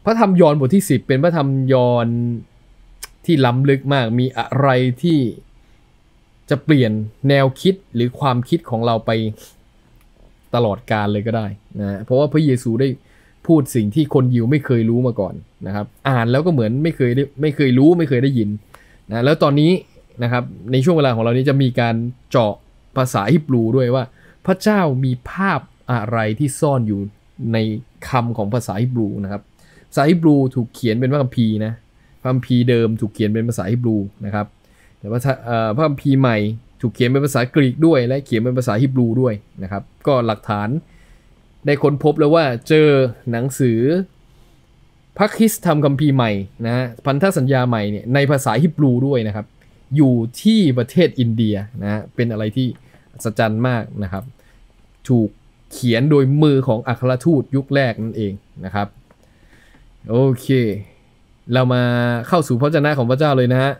ระธรรมยอห์นบทที่10เป็นพระธรรมยอห์นที่ล้ำลึกมากมีอะไรที่จะเปลี่ยนแนวคิดหรือความคิดของเราไปตลอดกาลเลยก็ได้นะเพราะว่าพระเยซูได้พูดสิ่งที่คนยิวไม่เคยรู้มาก่อนนะครับอ่านแล้วก็เหมือนไม่เคยรู้ไม่เคยได้ยินนะแล้วตอนนี้นะครับในช่วงเวลาของเรานี้จะมีการเจาะภาษาฮิบรูด้วยว่าพระเจ้ามีภาพอะไรที่ซ่อนอยู่ในคำของภาษาฮิบรูนะครับภาษาฮิบรูถูกเขียนเป็นพระคัมภีร์นะพระคัมภีร์เดิมถูกเขียนเป็นภาษาฮิบรูนะครับแต่ว่าพระคัมภีร์ใหม่ถูกเขียนเป็นภาษากรีกด้วยและเขียนเป็นภาษาฮิบรูด้วยนะครับก็หลักฐานได้ค้นพบแล้วว่าเจอหนังสือพระคริสตธรรมคัมภีร์ใหม่นะพันธสัญญาใหม่เนี่ยในภาษาฮิบรูด้วยนะครับอยู่ที่ประเทศอินเดียนะเป็นอะไรที่อัศจรรย์มากนะครับถูกเขียนโดยมือของอัครทูตยุคแรกนั่นเองนะครับโอเคเรามาเข้าสู่พระวจนะของพระเจ้าเลยนะฮะ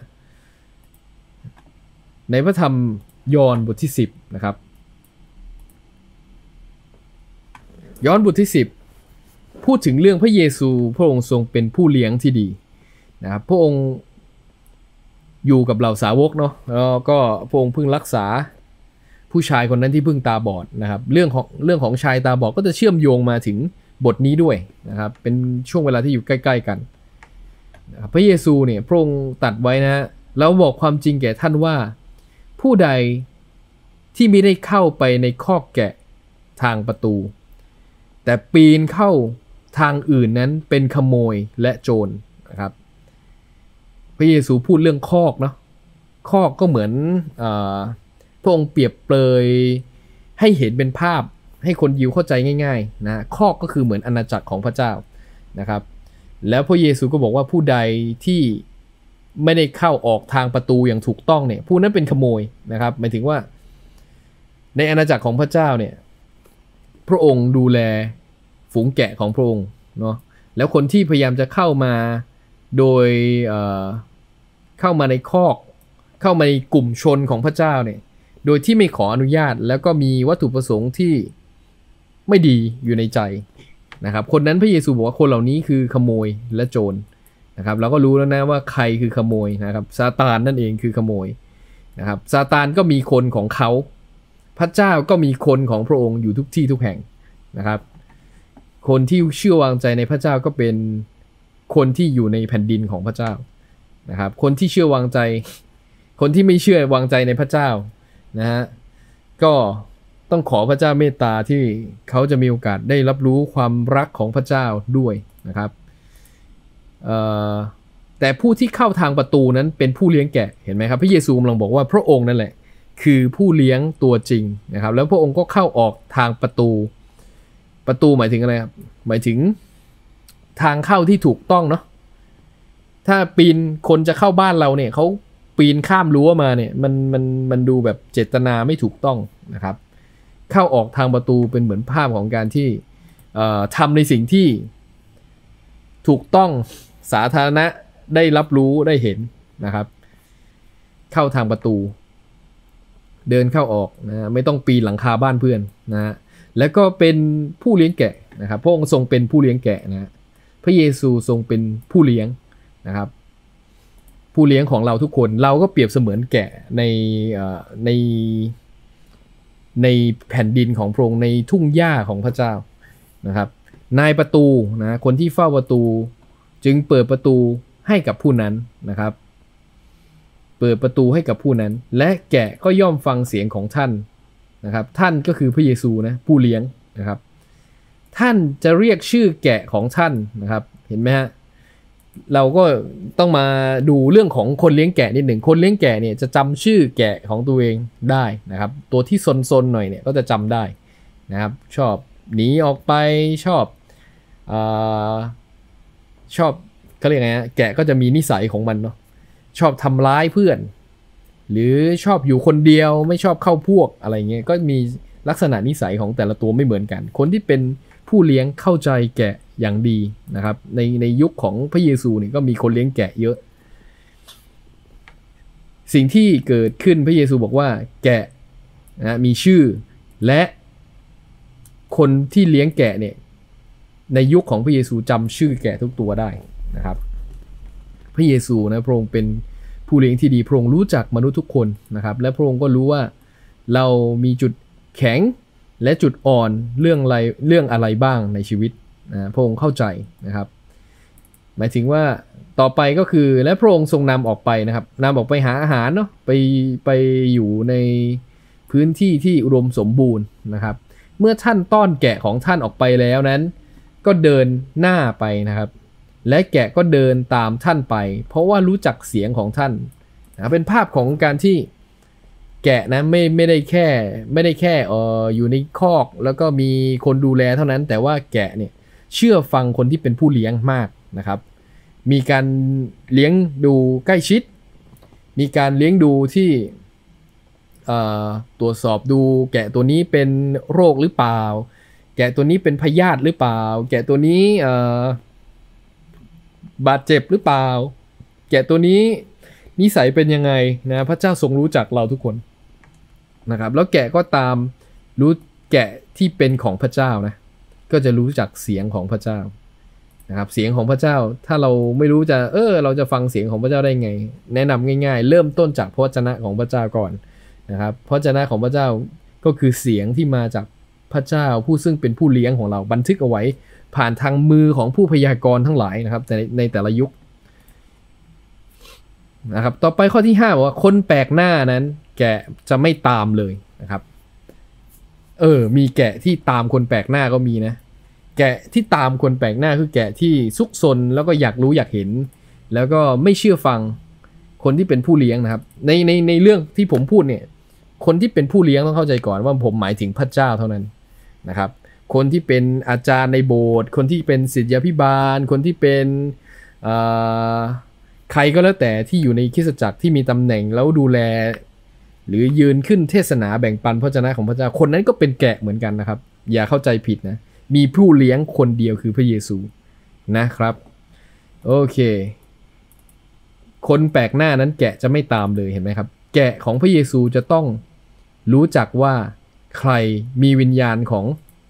ในพระธรรมยอห์นบทที่10นะครับยอห์นบทที่10พูดถึงเรื่องพระเยซูพระองค์ทรงเป็นผู้เลี้ยงที่ดีนะครับพระองค์อยู่กับเหล่าสาวกเนาะแล้วก็พระองค์เพิ่งรักษาผู้ชายคนนั้นที่เพิ่งตาบอดนะครับเรื่องของชายตาบอดก็จะเชื่อมโยงมาถึงบทนี้ด้วยนะครับเป็นช่วงเวลาที่อยู่ใกล้ๆกันนะครับพระเยซูเนี่ยพระองค์ตรัสไว้นะแล้วบอกความจริงแก่ท่านว่าผู้ใดที่ไม่ได้เข้าไปในคอกแกะทางประตูแต่ปีนเข้าทางอื่นนั้นเป็นขโมยและโจรนะครับพระเยซูพูดเรื่องคอกเนาะคอกก็เหมือนพระองค์เปรียบเปรยให้เห็นเป็นภาพให้คนยิวเข้าใจง่ายๆนะคอกก็คือเหมือนอาณาจักรของพระเจ้านะครับแล้วพระเยซูก็บอกว่าผู้ใดที่ไม่ได้เข้าออกทางประตูอย่างถูกต้องเนี่ยผู้นั้นเป็นขโมยนะครับหมายถึงว่าในอาณาจักรของพระเจ้าเนี่ยพระองค์ดูแลฝูงแกะของพระองค์เนาะแล้วคนที่พยายามจะเข้ามาโดยเข้ามาในคอกเข้ามาในกลุ่มชนของพระเจ้าเนี่ยโดยที่ไม่ขออนุญาตแล้วก็มีวัตถุประสงค์ที่ไม่ดีอยู่ในใจนะครับคนนั้นพระเยซูบอกว่าคนเหล่านี้คือขโมยและโจรนะครับเราก็รู้แล้วนะว่าใครคือขโมยนะครับซาตานนั่นเองคือขโมยนะครับซาตานก็มีคนของเขาพระเจ้าก็มีคนของพระองค์อยู่ทุกที่ทุกแห่งนะครับคนที่เชื่อวางใจในพระเจ้าก็เป็นคนที่อยู่ในแผ่นดินของพระเจ้านะครับคนที่เชื่อวางใจคนที่ไม่เชื่อวางใจในพระเจ้านะฮะก็ต้องขอพระเจ้าเมตตาที่เขาจะมีโอกาสได้รับรู้ความรักของพระเจ้าด้วยนะครับแต่ผู้ที่เข้าทางประตูนั้นเป็นผู้เลี้ยงแกะเห็นไหมครับพระเยซูกำลังบอกว่าพระองค์นั่นแหละคือผู้เลี้ยงตัวจริงนะครับแล้วพระองค์ก็เข้าออกทางประตูหมายถึงอะไรครับหมายถึงทางเข้าที่ถูกต้องเนาะถ้าปีนคนจะเข้าบ้านเราเนี่ยเขาปีนข้ามรั้วมาเนี่ยมันดูแบบเจตนาไม่ถูกต้องนะครับเข้าออกทางประตูเป็นเหมือนภาพของการที่ทำในสิ่งที่ถูกต้องสาธารณะได้รับรู้ได้เห็นนะครับเข้าทางประตูเดินเข้าออกนะไม่ต้องปีนหลังคาบ้านเพื่อนนะแล้วก็เป็นผู้เลี้ยงแกะนะครับพระองค์ทรงเป็นผู้เลี้ยงแกะนะพระเยซูทรงเป็นผู้เลี้ยงนะครับผู้เลี้ยงของเราทุกคนเราก็เปรียบเสมือนแกะในแผ่นดินของพระองค์ในทุ่งหญ้าของพระเจ้านะครับนายประตูนะคนที่เฝ้าประตูจึงเปิดประตูให้กับผู้นั้นนะครับเปิดประตูให้กับผู้นั้นและแกะก็ย่อมฟังเสียงของท่านนะครับท่านก็คือพระเยซูนะผู้เลี้ยงนะครับท่านจะเรียกชื่อแกะของท่านนะครับเห็นไหมฮะเราก็ต้องมาดูเรื่องของคนเลี้ยงแกะนิดหนึ่งคนเลี้ยงแกะเนี่ยจะจำชื่อแกะของตัวเองได้นะครับตัวที่ซนๆหน่อยเนี่ยก็จะจำได้นะครับชอบหนีออกไปชอบเขาเรียกไงฮะแกะก็จะมีนิสัยของมันเนาะชอบทำร้ายเพื่อนหรือชอบอยู่คนเดียวไม่ชอบเข้าพวกอะไรเงี้ยก็มีลักษณะนิสัยของแต่ละตัวไม่เหมือนกันคนที่เป็นผู้เลี้ยงเข้าใจแกะอย่างดีนะครับในยุคของพระเยซูเนี่ยก็มีคนเลี้ยงแกะเยอะสิ่งที่เกิดขึ้นพระเยซูบอกว่าแกะนะมีชื่อและคนที่เลี้ยงแกะเนี่ยในยุคของพระเยซูจำชื่อแกะทุกตัวได้นะครับพระเยซูนะพระองค์เป็นผู้เลี้ยงที่ดีพระองค์รู้จักมนุษย์ทุกคนนะครับและพระองค์ก็รู้ว่าเรามีจุดแข็งและจุดอ่อนเรื่องอะไรบ้างในชีวิตนะพระองค์เข้าใจนะครับหมายถึงว่าต่อไปก็คือและพระองค์ทรงนำออกไปนะครับนำออกไปหาอาหารเนาะไปอยู่ในพื้นที่ที่อุดมสมบูรณ์นะครับเมื่อท่านต้อนแกะของท่านออกไปแล้วนั้นก็เดินหน้าไปนะครับและแกะก็เดินตามท่านไปเพราะว่ารู้จักเสียงของท่านนะเป็นภาพของการที่แกะนะไม่ได้แค่อยู่ในคอกแล้วก็มีคนดูแลเท่านั้นแต่ว่าแกะเนี่ยเชื่อฟังคนที่เป็นผู้เลี้ยงมากนะครับมีการเลี้ยงดูใกล้ชิดมีการเลี้ยงดูที่ตรวจสอบดูแกะตัวนี้เป็นโรคหรือเปล่าแกะตัวนี้เป็นพยาธิหรือเปล่าแกะตัวนี้บาดเจ็บหรือเปล่าแกะตัวนี้นิสัยเป็นยังไงนะพระเจ้าทรงรู้จักเราทุกคนนะครับแล้วแกะก็ตามรู้แกะที่เป็นของพระเจ้านะก็จะรู้จักเสียงของพระเจ้านะครับเสียงของพระเจ้าถ้าเราไม่รู้จะเราจะฟังเสียงของพระเจ้าได้ไงแนะนำง่ายๆเริ่มต้นจากพระวจนะของพระเจ้าก่อนนะครับพระวจนะของพระเจ้าก็คือเสียงที่มาจากพระเจ้าผู้ซึ่งเป็นผู้เลี้ยงของเราบันทึกเอาไว้ผ่านทางมือของผู้พยากรณ์ทั้งหลายนะครับในแต่ละยุคนะครับต่อไปข้อที่5บอกว่าคนแปลกหน้านั้นแกะจะไม่ตามเลยนะครับมีแกะที่ตามคนแปลกหน้าก็มีนะแกะที่ตามคนแปลกหน้าคือแกะที่ซุกซนแล้วก็อยากรู้อยากเห็นแล้วก็ไม่เชื่อฟังคนที่เป็นผู้เลี้ยงนะครับในเรื่องที่ผมพูดเนี่ยคนที่เป็นผู้เลี้ยงต้องเข้าใจก่อนว่าผมหมายถึงพระเจ้าเท่านั้นนะครับคนที่เป็นอาจารย์ในโบสถ์คนที่เป็นศิษยาภิบาลคนที่เป็นใครก็แล้วแต่ที่อยู่ในคริสตจักรที่มีตำแหน่งแล้วดูแลหรือยืนขึ้นเทศนาแบ่งปันพระวจนะของพระเจ้าคนนั้นก็เป็นแกะเหมือนกันนะครับอย่าเข้าใจผิดนะมีผู้เลี้ยงคนเดียวคือพระเยซูนะครับโอเคคนแปลกหน้านั้นแกะจะไม่ตามเลยเห็นไหมครับแกะของพระเยซูจะต้องรู้จักว่าใครมีวิญญาณของ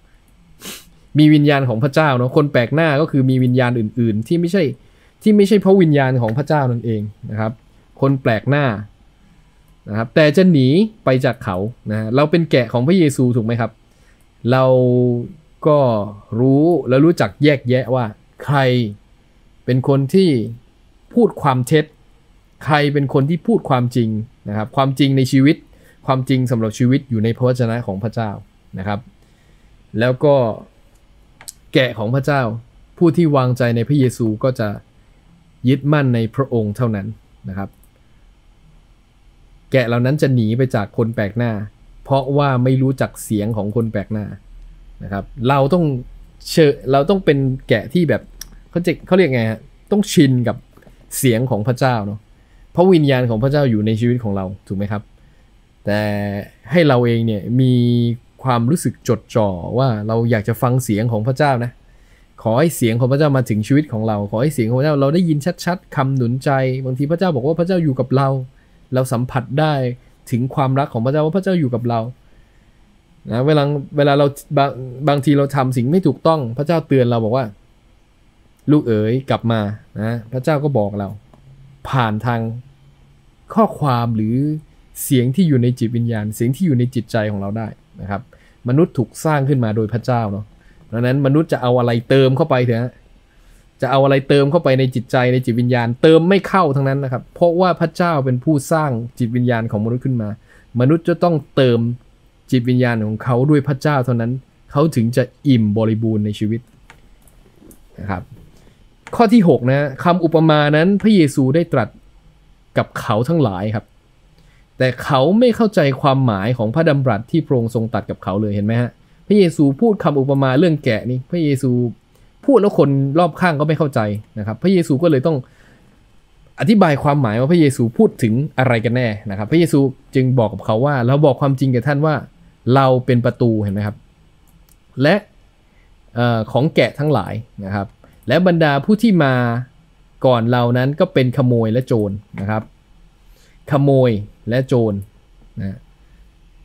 พระเจ้าเนาะคนแปลกหน้าก็คือมีวิญญาณอื่นๆที่ไม่ใช่พระวิญญาณของพระเจ้านั่นเองนะครับคนแปลกหน้านะครับแต่จะหนีไปจากเขานะเราเป็นแกะของพระเยซูถูกไหมครับเราก็รู้และรู้จักแยกแยะว่าใครเป็นคนที่พูดความเท็จใครเป็นคนที่พูดความจริงนะครับความจริงในชีวิตความจริงสำหรับชีวิตอยู่ในพระวจนะของพระเจ้านะครับแล้วก็แกะของพระเจ้าผู้ที่วางใจในพระเยซูก็จะยึดมั่นในพระองค์เท่านั้นนะครับแกะเหล่านั้นจะหนีไปจากคนแปลกหน้าเพราะว่าไม่รู้จักเสียงของคนแปลกหน้านะครับเราต้องเป็นแกะที่แบบเขาเรียกไงฮะต้องชินกับเสียงของพระเจ้าเนาะเพราะวิญญาณของพระเจ้าอยู่ในชีวิตของเราถูกไหมครับแต่ให้เราเองเนี่ยมีความรู้สึกจดจ่อว่าเราอยากจะฟังเสียงของพระเจ้านะขอให้เสียงของพระเจ้ามาถึงชีวิตของเราขอให้เสียงของพระเจ้าเราได้ยินชัดๆคำหนุนใจบางทีพระเจ้าบอกว่าพระเจ้าอยู่กับเราสัมผัสได้ถึงความรักของพระเจ้าว่าพระเจ้าอยู่กับเรานะเวลาเราบางทีเราทำสิ่งไม่ถูกต้องพระเจ้าเตือนเราบอกว่าลูกเอ๋ยกลับมานะพระเจ้าก็บอกเราผ่านทางข้อความหรือเสียงที่อยู่ในจิตวิญญาณเสียงที่อยู่ในจิตใจของเราได้นะครับมนุษย์ถูกสร้างขึ้นมาโดยพระเจ้าเนาะดังนั้นมนุษย์จะเอาอะไรเติมเข้าไปเถอะจะเอาอะไรเติมเข้าไปในจิตใจในจิตวิญญาณเติมไม่เข้าทั้งนั้นนะครับเพราะว่าพระเจ้าเป็นผู้สร้างจิตวิญญาณของมนุษย์ขึ้นมามนุษย์จะต้องเติมจิตวิญญาณของเขาด้วยพระเจ้าเท่านั้นเขาถึงจะอิ่มบริบูรณ์ในชีวิตนะครับข้อที่6นะคำอุปมานั้นพระเยซูได้ตรัสกับเขาทั้งหลายครับแต่เขาไม่เข้าใจความหมายของพระดำรัสที่พระองค์ทรงตรัสกับเขาเลยเห็นไหมฮะพระเยซูพูดคำอุปมาเรื่องแกะนี่พระเยซูพูดแล้วคนรอบข้างก็ไม่เข้าใจนะครับพระเยซูก็เลยต้องอธิบายความหมายว่าพระเยซูพูดถึงอะไรกันแน่นะครับพระเยซูจึงบอกกับเขาว่าเราบอกความจริงแก่ท่านว่าเราเป็นประตูเห็นไหมครับและของแกะทั้งหลายนะครับและบรรดาผู้ที่มาก่อนเรานั้นก็เป็นขโมยและโจรนะครับขโมยและโจรนะ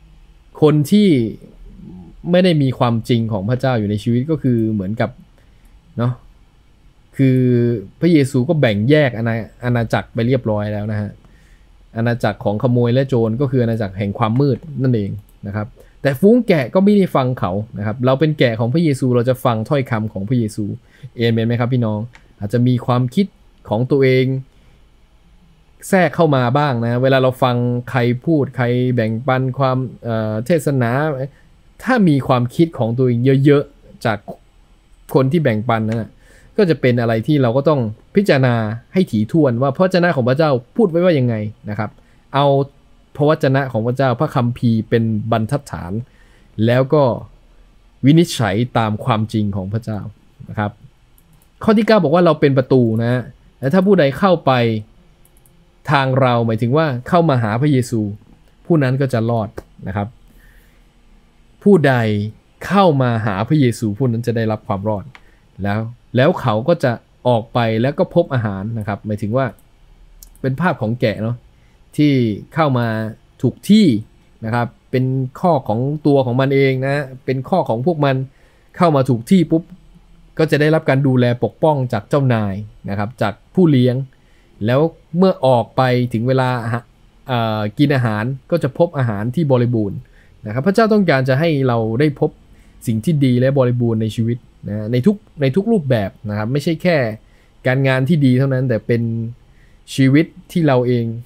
คนที่ไม่ได้มีความจริงของพระเจ้าอยู่ในชีวิตก็คือเหมือนกับเนาะคือพระเยซูก็แบ่งแยกอาณาจักรไปเรียบร้อยแล้วนะฮะอาณาจักรของขโมยและโจรก็คืออาณาจักรแห่งความมืดนั่นเองนะครับแต่ฝูงแกะก็ไม่ได้ฟังเขานะครับเราเป็นแกะของพระเยซูเราจะฟังถ้อยคำของพระเยซูเอเมนไหมครับพี่น้องอาจจะมีความคิดของตัวเองแทรกเข้ามาบ้างนะเวลาเราฟังใครพูดใครแบ่งปันความเทศนาถ้ามีความคิดของตัวเองเยอะๆจากคนที่แบ่งปันนะก็จะเป็นอะไรที่เราก็ต้องพิจารณาให้ถี่ถ้วนว่าพระวจนะของพระเจ้าพูดไว้ว่ายังไงนะครับเอาพระวจนะของพระเจ้าพระคัมภีร์เป็นบรรทัดฐานแล้วก็วินิจฉัยตามความจริงของพระเจ้านะครับข้อที่9บอกว่าเราเป็นประตูนะและถ้าผู้ใดเข้าไปทางเราหมายถึงว่าเข้ามาหาพระเยซูผู้นั้นก็จะรอดนะครับผู้ใดเข้ามาหาพระเยซูผู้นั้นจะได้รับความรอดแล้วเขาก็จะออกไปแล้วก็พบอาหารนะครับหมายถึงว่าเป็นภาพของแกะเนาะที่เข้ามาถูกที่นะครับเป็นข้อของตัวของมันเองนะเป็นข้อของพวกมันเข้ามาถูกที่ปุ๊บก็จะได้รับการดูแลปกป้องจากเจ้านายนะครับจากผู้เลี้ยงแล้วเมื่อออกไปถึงเวลากินอาหารก็จะพบอาหารที่บริบูรณ์นะครับพระเจ้าต้องการจะให้เราได้พบสิ่งที่ดีและบริบูรณ์ในชีวิตนะในทุกรูปแบบนะครับไม่ใช่แค่การงานที่ดีเท่านั้นแต่เป็นชีวิตที่เราเอง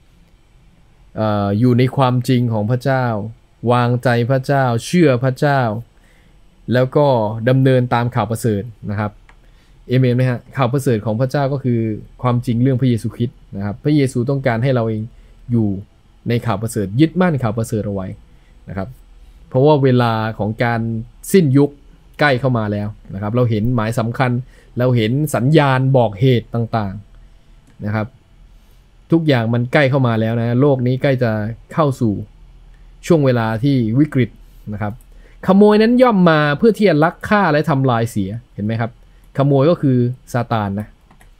อยู่ในความจริงของพระเจ้าวางใจพระเจ้าเชื่อพระเจ้าแล้วก็ดำเนินตามข่าวประเสริฐนะครับเอเมนไหมฮะข่าวประเสริฐของพระเจ้าก็คือความจริงเรื่องพระเยซูคริสต์นะครับพระเยซูต้องการให้เราเองอยู่ในข่าวประเสริฐยึดมั่นข่าวประเสริฐเอาไว้นะครับเพราะว่าเวลาของการสิ้นยุคใกล้เข้ามาแล้วนะครับเราเห็นหมายสำคัญเราเห็นสัญญาณบอกเหตุต่างๆนะครับทุกอย่างมันใกล้เข้ามาแล้วนะโลกนี้ใกล้จะเข้าสู่ช่วงเวลาที่วิกฤตนะครับขโมยนั้นย่อมมาเพื่อที่จะลักฆ่าและทำลายเสียเห็นไหมครับขโมยก็คือซาตานนะ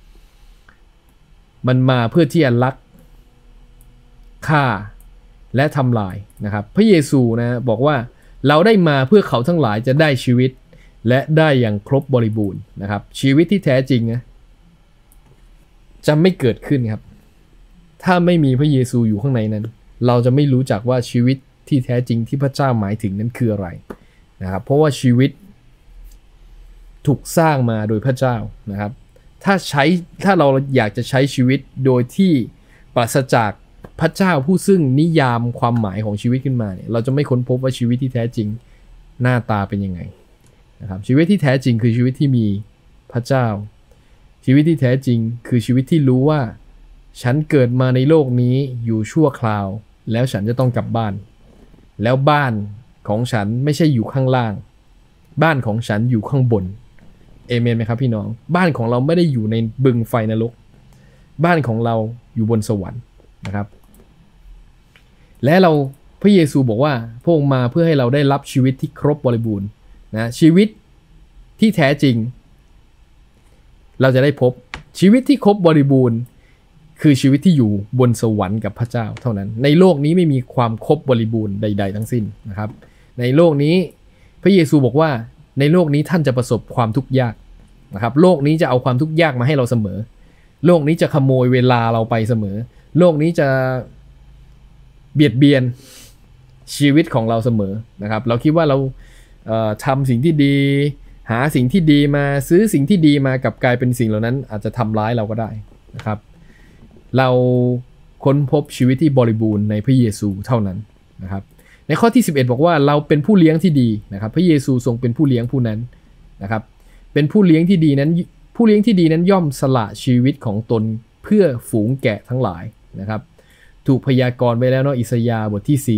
มันมาเพื่อที่จะลักฆ่าและทำลายนะครับพระเยซูนะบอกว่าเราได้มาเพื่อเขาทั้งหลายจะได้ชีวิตและได้อย่างครบบริบูรณ์นะครับชีวิตที่แท้จริงนะจะไม่เกิดขึ้นครับถ้าไม่มีพระเยซูอยู่ข้างในนั้นเราจะไม่รู้จักว่าชีวิตที่แท้จริงที่พระเจ้าหมายถึงนั้นคืออะไรนะครับเพราะว่าชีวิตถูกสร้างมาโดยพระเจ้านะครับถ้าเราอยากจะใช้ชีวิตโดยที่ปราศจากพระเจ้าผู้ซึ่งนิยามความหมายของชีวิตขึ้นมาเนี่ยเราจะไม่ค้นพบว่าชีวิตที่แท้จริงหน้าตาเป็นยังไงนะครับชีวิตที่แท้จริงคือชีวิตที่มีพระเจ้าชีวิตที่แท้จริงคือชีวิตที่รู้ว่าฉันเกิดมาในโลกนี้อยู่ชั่วคราวแล้วฉันจะต้องกลับบ้านแล้วบ้านของฉันไม่ใช่อยู่ข้างล่างบ้านของฉันอยู่ข้างบนเอเมนไหมครับพี่น้องบ้านของเราไม่ได้อยู่ในบึงไฟนรกบ้านของเราอยู่บนสวรรค์นะครับและพระเยซูบอกว่าพระองค์มาเพื่อให้เราได้รับชีวิตที่ครบบริบูรณ์นะชีวิตที่แท้จริงเราจะได้พบชีวิตที่ครบบริบูรณ์คือชีวิตที่อยู่บนสวรรค์กับพระเจ้าเท่านั้นในโลกนี้ไม่มีความครบบริบูรณ์ใดๆทั้งสิ้นนะครับในโลกนี้พระเยซูบอกว่าในโลกนี้ท่านจะประสบความทุกข์ยากนะครับโลกนี้จะเอาความทุกข์ยากมาให้เราเสมอโลกนี้จะขโมยเวลาเราไปเสมอโลกนี้จะเบียดเบียนชีวิตของเราเสมอนะครับเราคิดว่าเราทำสิ่งที่ดีหาสิ่งที่ดีมาซื้อสิ่งที่ดีมากับกลายเป็นสิ่งเหล่านั้นอาจจะทำร้ายเราก็ได้นะครับเราค้นพบชีวิตที่บริบูรณ์ในพระเยซูเท่านั้นนะครับในข้อที่11บอกว่าเราเป็นผู้เลี้ยงที่ดีนะครับพระเยซูทรงเป็นผู้เลี้ยงผู้นั้นนะครับเป็นผู้เลี้ยงที่ดีนั้นผู้เลี้ยงที่ดีนั้นย่อมสละชีวิตของตนเพื่อฝูงแกะทั้งหลายนะครับถูกพยากรณ์ไว้แล้วเนาะอิสยาห์บทที่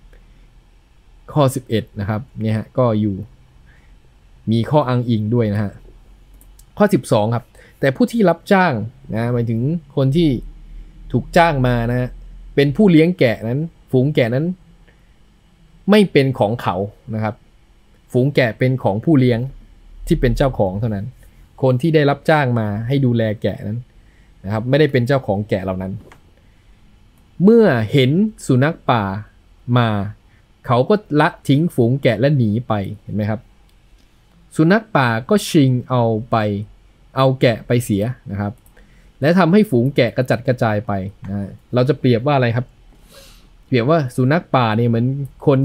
40ข้อ11นะครับเนี่ยฮะก็อยู่มีข้ออ้างอิงด้วยนะฮะข้อ12ครับแต่ผู้ที่รับจ้างนะหมายถึงคนที่ถูกจ้างมานะเป็นผู้เลี้ยงแกะนั้นฝูงแกะนั้นไม่เป็นของเขานะครับฝูงแกะเป็นของผู้เลี้ยงที่เป็นเจ้าของเท่านั้นคนที่ได้รับจ้างมาให้ดูแลแกะนั้นนะครับไม่ได้เป็นเจ้าของแกะเหล่านั้นเมื่อเห็นสุนัขป่ามาเขาก็ละทิ้งฝูงแกะและหนีไปเห็นไหมครับสุนัขป่าก็ชิงเอาแกะไปเสียนะครับและทำให้ฝูงแกะกระจัดกระจายไปนะเราจะเปรียบว่าอะไรครับเปรียบว่าสุนัขป่าเนี่ยเหมือนคน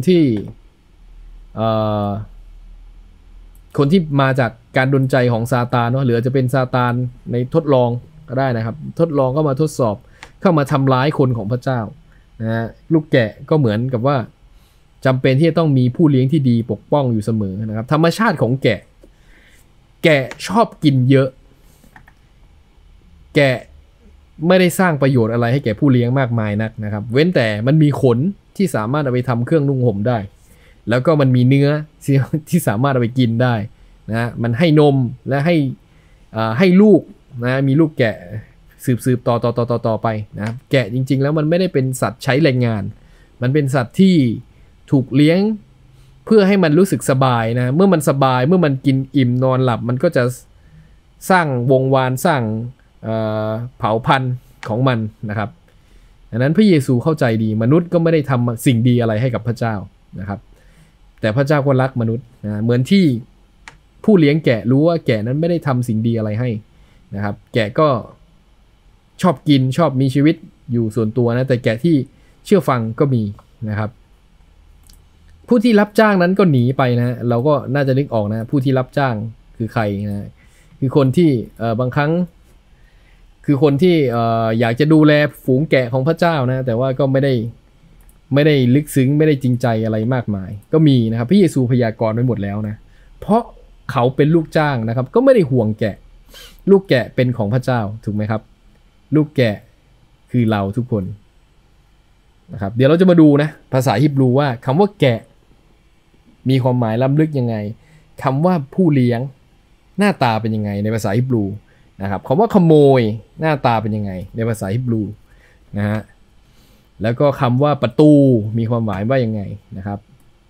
ที่มาจากการดลใจของซาตานเนาะหรือจะเป็นซาตานในทดลองก็ได้นะครับทดลองเข้ามาทดสอบเข้ามาทำร้ายคนของพระเจ้านะฮะลูกแกะก็เหมือนกับว่าจำเป็นที่จะต้องมีผู้เลี้ยงที่ดีปกป้องอยู่เสมอนะครับธรรมชาติของแกะชอบกินเยอะแกะไม่ได้สร้างประโยชน์อะไรให้แก่ผู้เลี้ยงมากมายนักนะครับเว้นแต่มันมีขนที่สามารถเอาไปทำเครื่องนุ่งห่มได้แล้วก็มันมีเนื้อที่สามารถเอาไปกินได้นะมันให้นมและให้ลูกนะมีลูกแกะสืบต่อไปนะแกะจริงๆแล้วมันไม่ได้เป็นสัตว์ใช้แรงงานมันเป็นสัตว์ที่ถูกเลี้ยงเพื่อให้มันรู้สึกสบายนะเมื่อมันสบายเมื่อมันกินอิ่มนอนหลับมันก็จะสร้างวงวานสร้างเผ่าพันธุ์ของมันนะครับดังนั้นพระเยซูเข้าใจดีมนุษย์ก็ไม่ได้ทำสิ่งดีอะไรให้กับพระเจ้านะครับแต่พระเจ้าก็รักมนุษย์นะเหมือนที่ผู้เลี้ยงแกะรู้ว่าแกะนั้นไม่ได้ทำสิ่งดีอะไรให้นะครับแกะก็ชอบกินชอบมีชีวิตอยู่ส่วนตัวนะแต่แกะที่เชื่อฟังก็มีนะครับผู้ที่รับจ้างนั้นก็หนีไปนะเราก็น่าจะนึกออกนะผู้ที่รับจ้างคือใครนะคือคนที่บางครั้งคือคนที่อยากจะดูแลฝูงแกะของพระเจ้านะแต่ว่าก็ไม่ได้ลึกซึ้งไม่ได้จริงใจอะไรมากมายก็มีนะครับพระเยซูพยากรณ์ไว้หมดแล้วนะเพราะเขาเป็นลูกจ้างนะครับก็ไม่ได้ห่วงแกะลูกแกะเป็นของพระเจ้าถูกไหมครับลูกแกะคือเราทุกคนนะครับเดี๋ยวเราจะมาดูนะภาษาฮีบรูว่าคำว่าแกะมีความหมายล้ำลึกยังไงคำว่าผู้เลี้ยงหน้าตาเป็นยังไงในภาษาฮีบรูนะครับคำว่าขโมยหน้าตาเป็นยังไงในภาษาฮีบรูนะฮะแล้วก็คำว่าประตูมีความหมายว่ายังไงนะครับ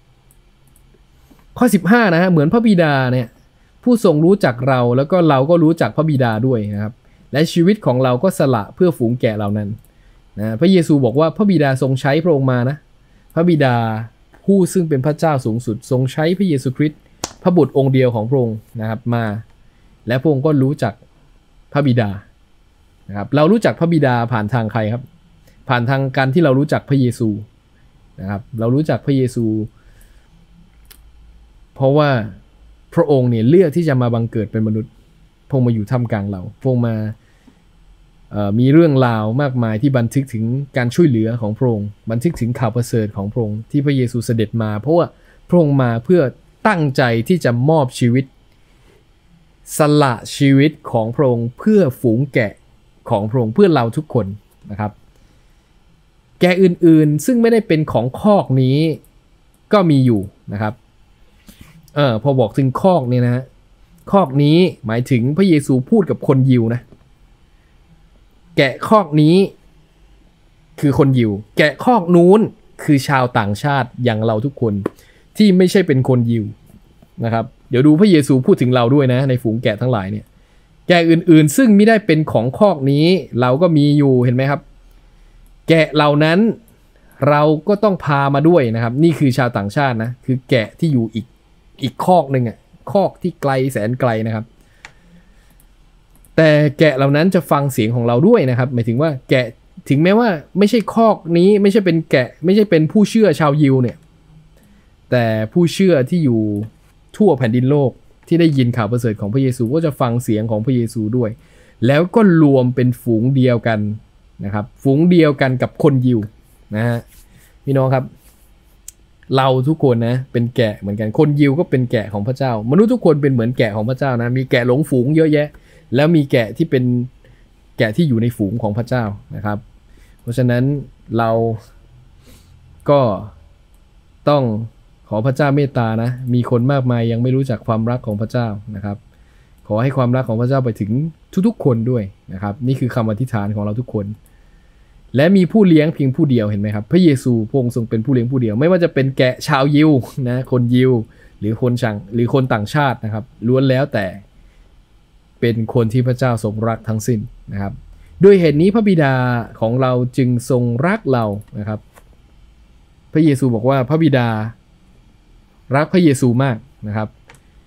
ข้อ15นะฮะเหมือนพระบิดาเนี่ยผู้ทรงรู้จักเราแล้วก็เราก็รู้จักพระบิดาด้วยนะครับและชีวิตของเราก็สละเพื่อฝูงแกะเหล่านั้นนะพระเยซูบอกว่าพระบิดาทรงใช้พระองค์มานะพระบิดาผู้ซึ่งเป็นพระเจ้าสูงสุดทรงใช้พระเยซูคริสต์พระบุตรองค์เดียวของพระองค์นะครับมาและพระองค์ก็รู้จักพระบิดานะครับเรารู้จักพระบิดาผ่านทางใครครับผ่านทางการที่เรารู้จักพระเยซูนะครับเรารู้จักพระเยซูเพราะว่าพระองค์เนี่ยเลือกที่จะมาบังเกิดเป็นมนุษย์พระองค์มาอยู่ท่ามกลางเราพระองค์มามีเรื่องราวมากมายที่บันทึกถึงการช่วยเหลือของพระองค์บันทึกถึงข่าวประเสริฐของพระองค์ที่พระเยซูเสด็จมาเพราะว่าพระองค์มาเพื่อตั้งใจที่จะมอบชีวิตสละชีวิตของพระองค์เพื่อฝูงแกะของพระองค์เพื่อเราทุกคนนะครับแกะอื่นๆซึ่งไม่ได้เป็นของคอกนี้ก็มีอยู่นะครับพอบอกถึงคอกเนี่ยนะคอกนี้หมายถึงพระเยซูพูดกับคนยิวนะแกะคอกนี้คือคนยิวแกะคอกนู้นคือชาวต่างชาติอย่างเราทุกคนที่ไม่ใช่เป็นคนยิวนะครับเดี๋ยวดูพระเยซูพูดถึงเราด้วยนะในฝูงแกะทั้งหลายเนี่ยแกะอื่นๆซึ่งไม่ได้เป็นของคอกนี้เราก็มีอยู่เห็นไหมครับแกะเหล่านั้นเราก็ต้องพามาด้วยนะครับนี่คือชาวต่างชาตินะคือแกะที่อยู่อีกคอกหนึ่งคอกที่ไกลแสนไกลนะครับแต่แกะเหล่านั้นจะฟังเสียงของเราด้วยนะครับหมายถึงว่าแกะถึงแม้ว่าไม่ใช่คอกนี้ไม่ใช่เป็นแกะไม่ใช่เป็นผู้เชื่อชาวยิวเนี่ยแต่ผู้เชื่อที่อยู่ทั่วแผ่นดินโลกที่ได้ยินข่าวประเสริฐของพระเยซูก็จะฟังเสียงของพระเยซูด้วยแล้วก็รวมเป็นฝูงเดียวกันนะครับฝูงเดียวกันกับคนยิวนะฮะพี่น้องครับเราทุกคนนะเป็นแกะเหมือนกันคนยิวก็เป็นแกะของพระเจ้ามนุษย์ทุกคนเป็นเหมือนแกะของพระเจ้านะมีแกะหลงฝูงเยอะแยะแล้วมีแกะที่เป็นแกะที่อยู่ในฝูงของพระเจ้านะครับเพราะฉะนั้นเราก็ต้องขอพระเจ้าเมตตานะมีคนมากมายยังไม่รู้จักความรักของพระเจ้านะครับขอให้ความรักของพระเจ้าไปถึงทุกๆคนด้วยนะครับนี่คือคำอธิษฐานของเราทุกคนและมีผู้เลี้ยงเพียงผู้เดียวเห็นไหมครับพระเยซูพระองค์ทรงเป็นผู้เลี้ยงผู้เดียวไม่ว่าจะเป็นแกะชาวยิวนะคนยิวหรือคนต่างชาตินะครับล้วนแล้วแต่เป็นคนที่พระเจ้าทรงรักทั้งสิ้นนะครับด้วยเหตุนี้พระบิดาของเราจึงทรงรักเรานะครับพระเยซูบอกว่าพระบิดารักพระเยซูมากนะครับ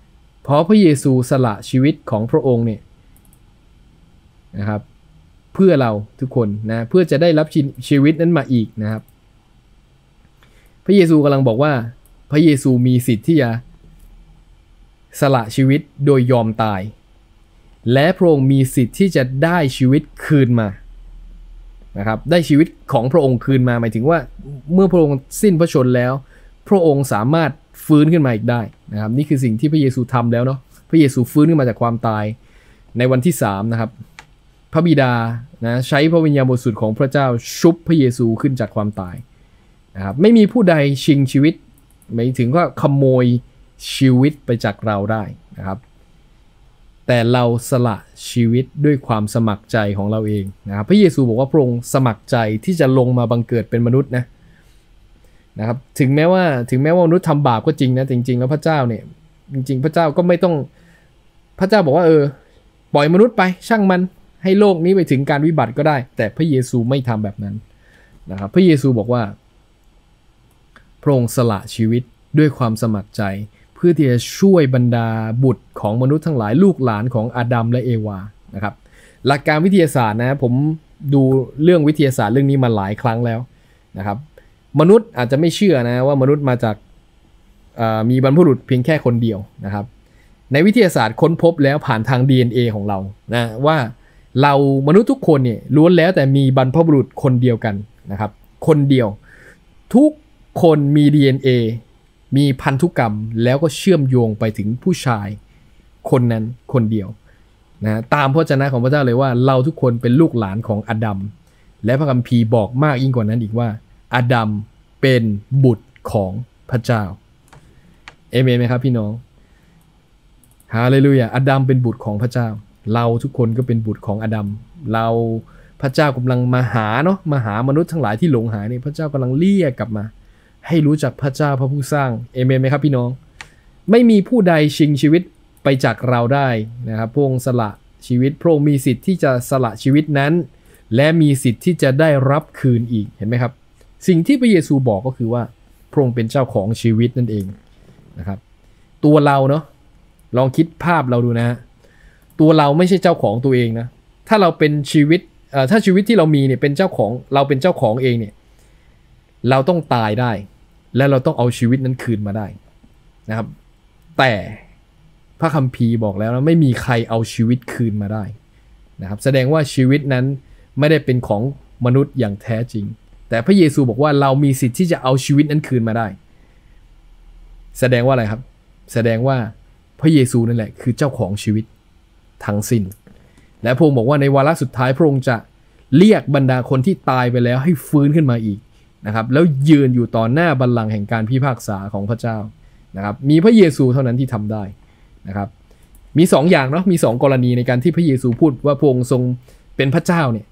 เพราะพระเยซูสละชีวิตของพระองค์เนี่ยนะครับเพื่อเราทุกคนนะเพื่อจะได้รับชีวิตนั้นมาอีกนะครับพระเยซูกำลังบอกว่าพระเยซูมีสิทธิ์ที่จะสละชีวิตโดยยอมตายและพระองค์มีสิทธิ์ที่จะได้ชีวิตคืนมานะครับได้ชีวิตของพระองค์คืนมาหมายถึงว่าเมื่อพระองค์สิ้นพระชนม์แล้วพระองค์สามารถฟื้นขึ้นมาอีกได้นะครับนี่คือสิ่งที่พระเยซูทำแล้วเนาะพระเยซูฟื้นขึ้นมาจากความตายในวันที่3นะครับพระบิดานะใช้พระวิญญาณบริสุทธิ์ของพระเจ้าชุบพระเยซูขึ้นจากความตายนะครับไม่มีผู้ใดชิงชีวิตหมายถึงว่าขโมยชีวิตไปจากเราได้นะครับแต่เราสละชีวิตด้วยความสมัครใจของเราเองนะครับพระเยซูบอกว่าพระองค์สมัครใจที่จะลงมาบังเกิดเป็นมนุษย์นะครับถึงแม้ว่ามนุษย์ทำบาปก็จริงนะจริงๆแล้วพระเจ้าเนี่ยจริงๆพระเจ้าก็ไม่ต้องพระเจ้าบอกว่าปล่อยมนุษย์ไปช่างมันให้โลกนี้ไปถึงการวิบัติก็ได้แต่พระเยซูไม่ทำแบบนั้นนะครับพระเยซูบอกว่าพระองค์สละชีวิตด้วยความสมัครใจเพื่อที่จะช่วยบรรดาบุตรของมนุษย์ทั้งหลายลูกหลานของอาดัมและเอวานะครับหลักการวิทยาศาสตร์นะผมดูเรื่องวิทยาศาสตร์เรื่องนี้มาหลายครั้งแล้วนะครับมนุษย์อาจจะไม่เชื่อนะว่ามนุษย์มาจากมีบรรพบุรุษเพียงแค่คนเดียวนะครับในวิทยาศาสตร์ค้นพบแล้วผ่านทาง DNA ของเรานะว่าเรามนุษย์ทุกคนเนี่ยล้วนแล้วแต่มีบรรพบุรุษคนเดียวกันนะครับคนเดียวทุกคนมี DNA มีพันธุกรรมแล้วก็เชื่อมโยงไปถึงผู้ชายคนนั้นคนเดียวนะตามพระวจนะของพระเจ้าเลยว่าเราทุกคนเป็นลูกหลานของอาดัมและพระคัมภีร์บอกมากยิ่งกว่านั้นอีกว่าอาดัมเป็นบุตรของพระเจ้าเอเมนไหมครับพี่น้องฮาเลลูยาอาดัมเป็นบุตรของพระเจ้าเราทุกคนก็เป็นบุตรของอาดัมเราพระเจ้ากำลังมาหาเนาะมาหามนุษย์ทั้งหลายที่หลงหายนี่พระเจ้ากำลังเรียกกลับมาให้รู้จักพระเจ้าพระผู้สร้างเอเมนไหมครับพี่น้องไม่มีผู้ใดชิงชีวิตไปจากเราได้นะครับพระองค์สละชีวิตพระองค์มีสิทธิ์ที่จะสละชีวิตนั้นและมีสิทธิ์ที่จะได้รับคืนอีกเห็นไหมครับสิ่งที่พระเยซูบอกก็คือว่าพระองค์เป็นเจ้าของชีวิตนั่นเองนะครับตัวเราเนาะลองคิดภาพเราดูนะฮะตัวเราไม่ใช่เจ้าของตัวเองนะถ้าเราเป็นชีวิตถ้าชีวิตที่เรามีเนี่ยเป็นเจ้าของเราเป็นเจ้าของเองเนี่ยเราต้องตายได้และเราต้องเอาชีวิตนั้นคืนมาได้นะครับแต่พระคัมภีร์บอกแล้วนะไม่มีใครเอาชีวิตคืนมาได้นะครับแสดงว่าชีวิตนั้นไม่ได้เป็นของมนุษย์อย่างแท้จริงแต่พระเยซูบอกว่าเรามีสิทธิ์ที่จะเอาชีวิตนั้นคืนมาได้แสดงว่าอะไรครับแสดงว่าพระเยซูนั่นแหละคือเจ้าของชีวิตทั้งสิ้นและพระองค์บอกว่าในวาระสุดท้ายพระองค์จะเรียกบรรดาคนที่ตายไปแล้วให้ฟื้นขึ้นมาอีกนะครับแล้วยืนอยู่ต่อหน้าบัลลังก์แห่งการพิพากษาของพระเจ้านะครับมีพระเยซูเท่านั้นที่ทำได้นะครับมี2 อย่างเนาะมี2 กรณีในการที่พระเยซูพูดว่าพระองค์ทรงเป็นพระเจ้าเนี่ย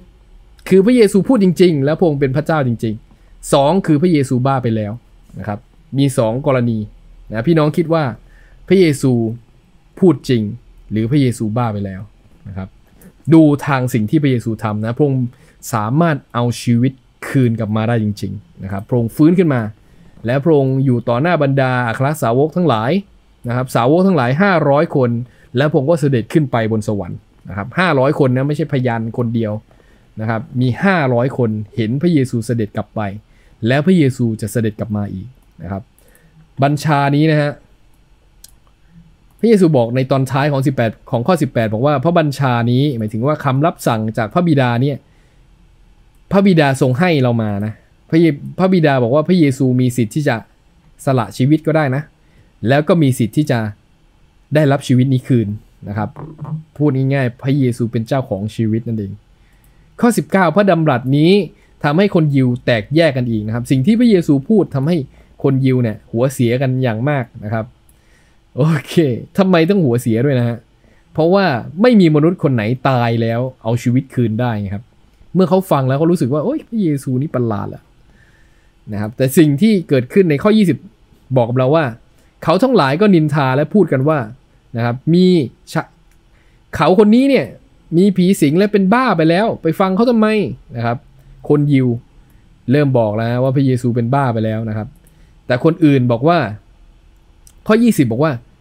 1คือพระเยซูพูดจริงๆแล้วพระองค์เป็นพระเจ้าจริงๆ2คือพระเยซูบ้าไปแล้วนะครับมี2 กรณีนะพี่น้องคิดว่าพระเยซูพูดจริงหรือพระเยซูบ้าไปแล้วนะครับดูทางสิ่งที่พระเยซูทำนะพระองค์สามารถเอาชีวิตคืนกลับมาได้จริงๆนะครับพระองค์ฟื้นขึ้นมาและพระองค์อยู่ต่อหน้าบรรดาอัครสาวกทั้งหลายนะครับสาวกทั้งหลาย500 คนและพระองค์ก็เสด็จขึ้นไปบนสวรรค์นะครับ500 คนนะไม่ใช่พยานคนเดียวนะครับมี500 คนเห็นพระเยซูเสด็จกลับไปแล้วพระเยซูจะเสด็จกลับมาอีกนะครับบัญชานี้นะฮะพระเยซูบอกในตอนท้ายของข้อ 18บอกว่าพระบัญชานี้หมายถึงว่าคำรับสั่งจากพระบิดาเนี่ยพระบิดาทรงให้เรามานะพระบิดาบอกว่าพระเยซูมีสิทธิ์ที่จะสละชีวิตก็ได้นะแล้วก็มีสิทธิ์ที่จะได้รับชีวิตนี้คืนนะครับพูดง่ายๆพระเยซูเป็นเจ้าของชีวิตนั่นเองข้อ 19พระดำรัสนี้ทำให้คนยิวแตกแยกกันอีกนะครับสิ่งที่พระเยซูพูดทำให้คนยิวเนี่ยหัวเสียกันอย่างมากนะครับโอเคทำไมต้องหัวเสียด้วยนะฮะเพราะว่าไม่มีมนุษย์คนไหนตายแล้วเอาชีวิตคืนได้ครับเมื่อเขาฟังแล้วเขารู้สึกว่าโอ้ยพระเยซูนี่ประหลาดแหละนะครับแต่สิ่งที่เกิดขึ้นในข้อ20บอกกับเราว่าเขาทั้งหลายก็นินทาและพูดกันว่านะครับเขาคนนี้เนี่ยมีผีสิงและเป็นบ้าไปแล้วไปฟังเขาทำไมนะครับคนยิวเริ่มบอกแล้วว่าพระเยซูเป็นบ้าไปแล้วนะครับแต่คนอื่นบอกว่าข้อ20บอกว่า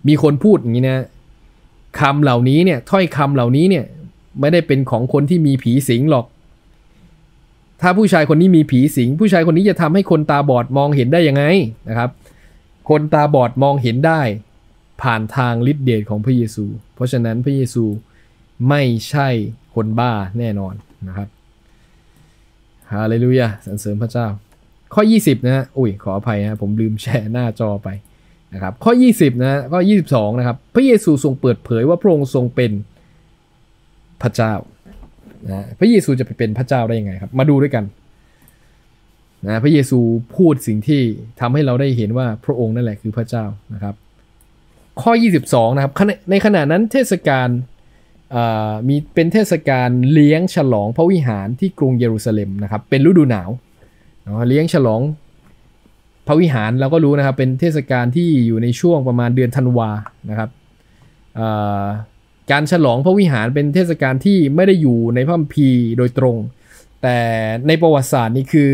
มีคนพูดอย่างนี้นะคำเหล่านี้เนี่ยถ้อยคำเหล่านี้เนี่ยไม่ได้เป็นของคนที่มีผีสิงหรอกถ้าผู้ชายคนนี้มีผีสิงผู้ชายคนนี้จะทำให้คนตาบอดมองเห็นได้ยังไงนะครับคนตาบอดมองเห็นได้ผ่านทางฤทธิ์เดชของพระเยซูเพราะฉะนั้นพระเยซูไม่ใช่คนบ้าแน่นอนนะครับฮาเลลูยาสรรเสริญพระเจ้าข้อ20นะฮะขออภัยนะผมลืมแชร์หน้าจอไปนะครับข้อ20นะข้อ22นะครับพระเยซูทรงเปิดเผยว่าพระองค์ทรงเป็นพระเจ้านะพระเยซูจะไปเป็นพระเจ้าได้ยังไงครับมาดูด้วยกันนะพระเยซูพูดสิ่งที่ทำให้เราได้เห็นว่าพระองค์นั่นแหละคือพระเจ้านะครับข้อ22นะครับในขณะนั้นเทศกาลมีเป็นเทศกาลเลี้ยงฉลองพระวิหารที่กรุงเยรูซาเล็มนะครับเป็นฤดูหนาวเลี้ยงฉลองพระวิหารเราก็รู้นะครับเป็นเทศกาลที่อยู่ในช่วงประมาณเดือนธันวานะครับการฉลองพระวิหารเป็นเทศกาลที่ไม่ได้อยู่ในพระคัมภีร์โดยตรงแต่ในประวัติศาสตร์นี่คือ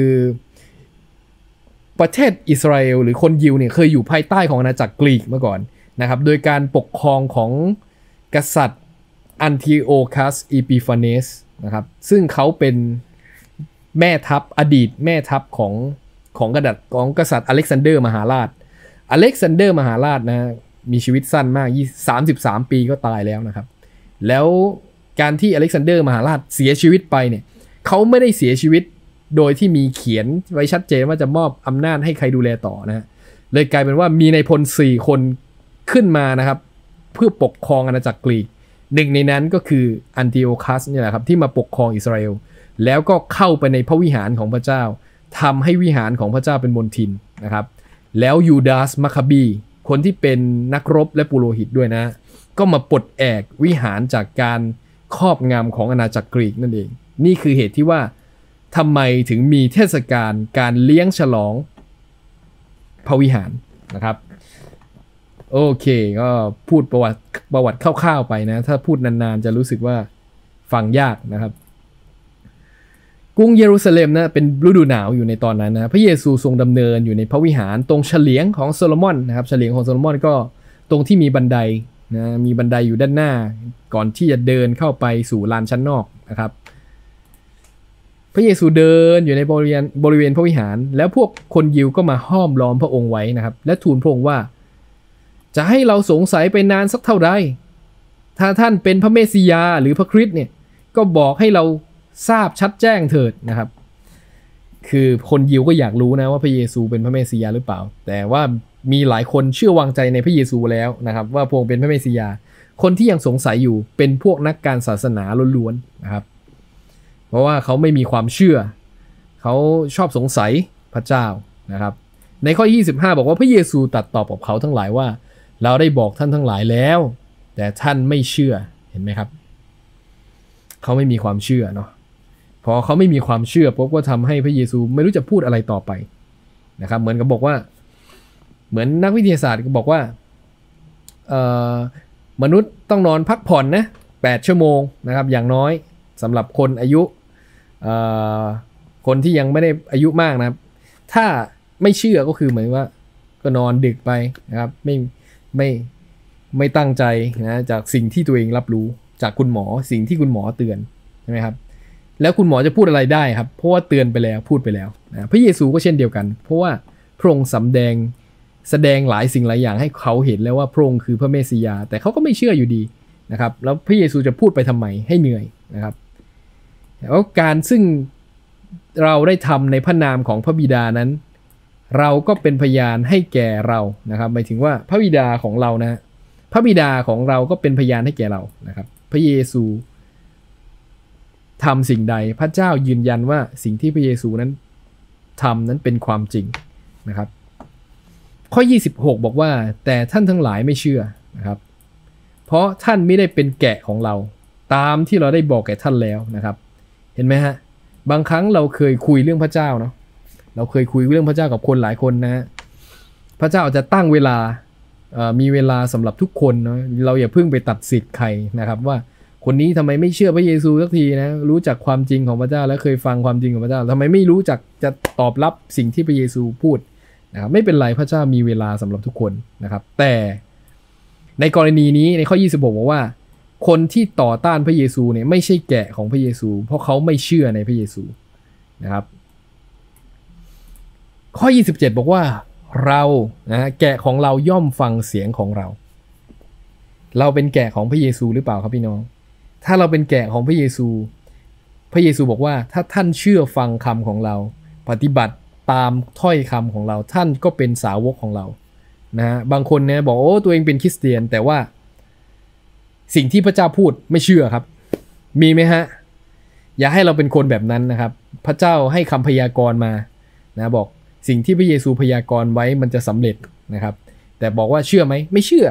ประเทศอิสราเอลหรือคนยิวเนี่ยเคยอยู่ภายใต้ของอาณาจักรกรีกมาก่อนนะครับโดยการปกครองของกษัตริย์อันทิโอคัสอีปิฟาเนสนะครับซึ่งเขาเป็นแม่ทัพอดีตแม่ทัพของกษัตริย์อเล็กซานเดอร์มหาราชนะมีชีวิตสั้นมาก33 ปีก็ตายแล้วนะครับแล้วการที่อเล็กซานเดอร์มหาราชเสียชีวิตไปเนี่ยเขาไม่ได้เสียชีวิตโดยที่มีเขียนไว้ชัดเจนว่าจะมอบอำนาจให้ใครดูแลต่อนะฮะเลยกลายเป็นว่ามีนายพล4 คนขึ้นมานะครับเพื่อปกครองอาณาจักรกรีกหนึ่งในนั้นก็คืออันติโอคัสเนี่ยแหละครับที่มาปกครองอิสราเอลแล้วก็เข้าไปในพระวิหารของพระเจ้าทำให้วิหารของพระเจ้าเป็นมณฑินนะครับแล้วยูดาสมัคคาบีคนที่เป็นนักรบและปุโรหิตด้วยนะก็มาปลดแอกวิหารจากการครอบงำของอาณาจักรกรีกนั่นเองนี่คือเหตุที่ว่าทำไมถึงมีเทศกาลการเลี้ยงฉลองพระวิหารนะครับโอเคก็พูดประวัติคร่าวๆไปนะถ้าพูดนานๆจะรู้สึกว่าฟังยากนะครับกรุงเยรูซาเล็มนะเป็นฤดูหนาวอยู่ในตอนนั้นนะพระเยซูทรงดำเนินอยู่ในพระวิหารตรงเฉลียงของโซโลมอนนะครับเฉลียงของโซโลมอนก็ตรงที่มีบันไดนะมีบันไดอยู่ด้านหน้าก่อนที่จะเดินเข้าไปสู่ลานชั้นนอกนะครับพระเยซูเดินอยู่ในบริเวณพระวิหารแล้วพวกคนยิวก็มาห้อมล้อมพระองค์ไว้นะครับและทูลพระองค์ว่าจะให้เราสงสัยไปนานสักเท่าใดถ้าท่านเป็นพระเมสสิยาหรือพระคริสต์เนี่ยก็บอกให้เราทราบชัดแจ้งเถิดนะครับคือคนยิวก็อยากรู้นะว่าพระเยซูเป็นพระเมสสิยาหรือเปล่าแต่ว่ามีหลายคนเชื่อวางใจในพระเยซูแล้วนะครับว่าพระองค์เป็นพระเมสสิยาคนที่ยังสงสัยอยู่เป็นพวกนักการศาสนาล้วนๆนะครับเพราะว่าเขาไม่มีความเชื่อเขาชอบสงสัยพระเจ้านะครับในข้อ25บอกว่าพระเยซูตรัสตอบกับเขาทั้งหลายว่าเราได้บอกท่านทั้งหลายแล้วแต่ท่านไม่เชื่อเห็นไหมครับเขาไม่มีความเชื่อเนาะพอเขาไม่มีความเชื่อปุ๊บก็ทำให้พระเยซูไม่รู้จะพูดอะไรต่อไปนะครับเหมือนกับบอกว่าเหมือนนักวิทยาศาสตร์ก็บอกว่ามนุษย์ต้องนอนพักผ่อนนะ8 ชั่วโมงนะครับอย่างน้อยสำหรับคนอายุคนที่ยังไม่ได้อายุมากนะครับถ้าไม่เชื่อก็คือเหมือนว่าก็นอนดึกไปนะครับไม่ตั้งใจนะจากสิ่งที่ตัวเองรับรู้จากคุณหมอสิ่งที่คุณหมอเตือนใช่ไหมครับแล้วคุณหมอจะพูดอะไรได้ครับเพราะว่าเตือนไปแล้วพูดไปแล้วนะพระเยซูก็เช่นเดียวกันเพราะว่าพระองค์แสดงหลายสิ่งหลายอย่างให้เขาเห็นแล้วว่าพระองค์คือพระเมสสิยาแต่เขาก็ไม่เชื่ออยู่ดีนะครับแล้วพระเยซูจะพูดไปทำไมให้เหนื่อยนะครับแล้วการซึ่งเราได้ทำในพระนามของพระบิดานั้นเราก็เป็นพยานให้แก่เรานะครับหมายถึงว่าพระบิดาของเรานะพระบิดาของเราก็เป็นพยานให้แก่เรานะครับพระเยซูทำสิ่งใดพระเจ้ายืนยันว่าสิ่งที่พระเยซูนั้นทำนั้นเป็นความจริงนะครับข้อ26บอกว่าแต่ท่านทั้งหลายไม่เชื่อนะครับเพราะท่านไม่ได้เป็นแกะของเราตามที่เราได้บอกแก่ท่านแล้วนะครับเห็นไหมฮะบางครั้งเราเคยคุยเรื่องพระเจ้าเนาะเราเคยคุยเรื่องพระเจ้ากับคนหลายคนนะพระเจ้าอาจจะตั้งเวลามีเวลาสำหรับทุกคนเนาะเราอย่าเพิ่งไปตัดสิทธิ์ใครนะครับว่าคนนี้ทำไมไม่เชื่อพระเยซูสักทีนะรู้จักความจริงของพระเจ้าและเคยฟังความจริงของพระเจ้าทำไมไม่รู้จักจะตอบรับสิ่งที่พระเยซูพูดนะครับไม่เป็นไรพระเจ้ามีเวลาสำหรับทุกคนนะครับแต่ในกรณีนี้ในข้อ26บอกว่าคนที่ต่อต้านพระเยซูเนี่ยไม่ใช่แกะของพระเยซูเพราะเขาไม่เชื่อในพระเยซูนะครับข้อ27บอกว่าเราแกะของเราย่อมฟังเสียงของเราเป็นแกะของพระเยซูหรือเปล่าครับพี่น้องถ้าเราเป็นแกะของพระเยซูพระเยซูบอกว่าถ้าท่านเชื่อฟังคำของเราปฏิบัติตามถ้อยคำของเราท่านก็เป็นสาวกของเราบางคนเนี่ยบอกโอ้ตัวเองเป็นคริสเตียนแต่ว่าสิ่งที่พระเจ้าพูดไม่เชื่อครับมีไหมฮะอย่าให้เราเป็นคนแบบนั้นนะครับพระเจ้าให้คำพยากรณ์มาบอกสิ่งที่พระเยซูพยากรณ์ไว้มันจะสำเร็จนะครับแต่บอกว่าเชื่อไหมไม่เชื่อ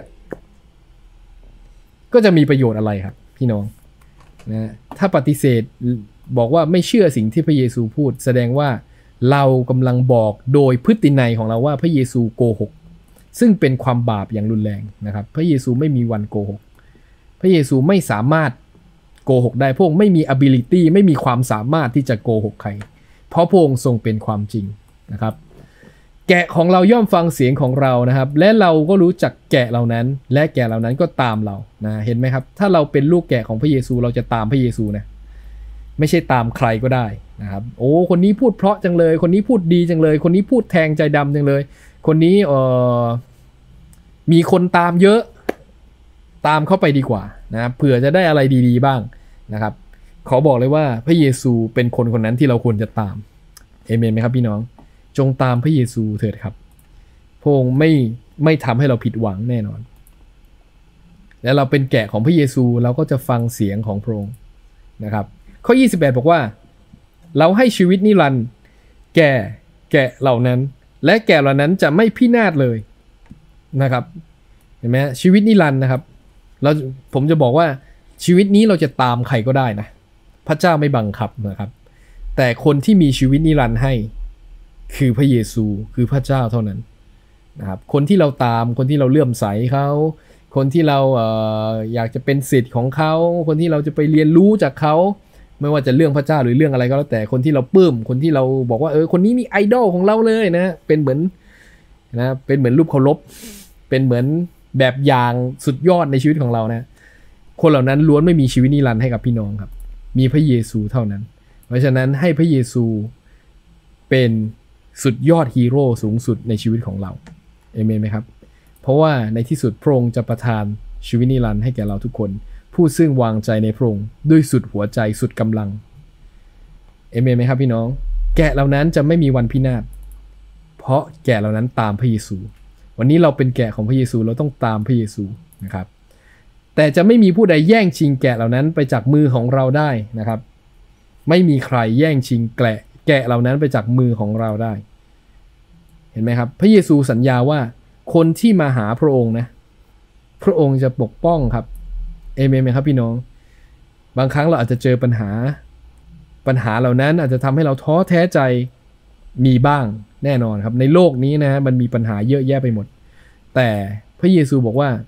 ก็จะมีประโยชน์อะไรครับพี่น้องถ้าปฏิเสธบอกว่าไม่เชื่อสิ่งที่พระเยซูพูดแสดงว่าเรากำลังบอกโดยพฤตินัยของเราว่าพระเยซูโกหกซึ่งเป็นความบาปอย่างรุนแรงนะครับพระเยซูไม่มีวันโกหกพระเยซูไม่สามารถโกหกได้พระองค์ไม่มี ability ไม่มีความสามารถที่จะโกหกใครเพราะพระองค์ทรงเป็นความจริงนะครับแกะของเราย่อมฟังเสียงของเรานะครับและเราก็รู้จักแกะเหล่านั้นและแกะเหล่านั้นก็ตามเราเห็นไหมครับถ้าเราเป็นลูกแกะของพระเยซูเราจะตามพระเยซูนะไม่ใช่ตามใครก็ได้นะครับโอ้คนนี้พูดเพราะจังเลยคนนี้พูดดีจังเลยคนนี้พูดแทงใจดำจังเลยคนนี้มีคนตามเยอะตามเข้าไปดีกว่านะเผื่อจะได้อะไรดีๆบ้างนะครับขอบอกเลยว่าพระเยซูเป็นคนคนนั้นที่เราควรจะตามเอเมนไหมครับพี่น้องจงตามพระเยซูเถิดครับพระองค์ไม่ทำให้เราผิดหวังแน่นอนและเราเป็นแกะของพระเยซูเราก็จะฟังเสียงของพระองค์นะครับข้อ28บอกว่าเราให้ชีวิตนิรันดร์แกะเหล่านั้นและแกะเหล่านั้นจะไม่พินาศเลยนะครับเห็นไหมชีวิตนิรันดร์นะครับผมจะบอกว่าชีวิตนี้เราจะตามใครก็ได้นะพระเจ้าไม่บังคับนะครับแต่คนที่มีชีวิตนิรันดร์ให้คือพระเยซูคือพระเจ้าเท่านั้นนะครับคนที่เราตามคนที่เราเลื่อมใสเขาคนที่เราอยากจะเป็นศิษย์ของเขาคนที่เราจะไปเรียนรู้จากเขาไม่ว่าจะเรื่องพระเจ้าหรือเรื่องอะไรก็แล้วแต่คนที่เราปลื้มคนที่เราบอกว่าคนนี้นี่ไอดอลของเราเลยนะเป็นเหมือนรูปเคารพเป็นเหมือนแบบอย่างสุดยอดในชีวิตของเรานะคนเหล่านั้นล้วนไม่มีชีวิตนิรันดร์ให้กับพี่น้องครับมีพระเยซูเท่านั้นเพราะฉะนั้นให้พระเยซูเป็นสุดยอดฮีโร่สูงสุดในชีวิตของเราเอเมนไหมครับเพราะว่าในที่สุดพระองค์จะประทานชีวิตนิรันดร์ให้แก่เราทุกคนผู้ซึ่งวางใจในพระองค์ด้วยสุดหัวใจสุดกำลังเอเมนไหมครับพี่น้องแกะเหล่านั้นจะไม่มีวันพินาศเพราะแกะเหล่านั้นตามพระเยซูวันนี้เราเป็นแกะของพระเยซูเราต้องตามพระเยซูนะครับแต่จะไม่มีผู้ใดแย่งชิงแกะเหล่านั้นไปจากมือของเราได้นะครับไม่มีใครแย่งชิงแกะเหล่านั้นไปจากมือของเราได้เห็นไหมครับพระเยซูสัญญาว่าคนที่มาหาพระองค์นะพระองค์จะปกป้องครับเอเมนไหมครับพี่น้องบางครั้งเราอาจจะเจอปัญหาเหล่านั้นอาจจะทำให้เราท้อแท้ใจมีบ้างแน่นอนครับในโลกนี้นะมันมีปัญหาเยอะแยะไปหมดแต่พระเยซูบอกว่า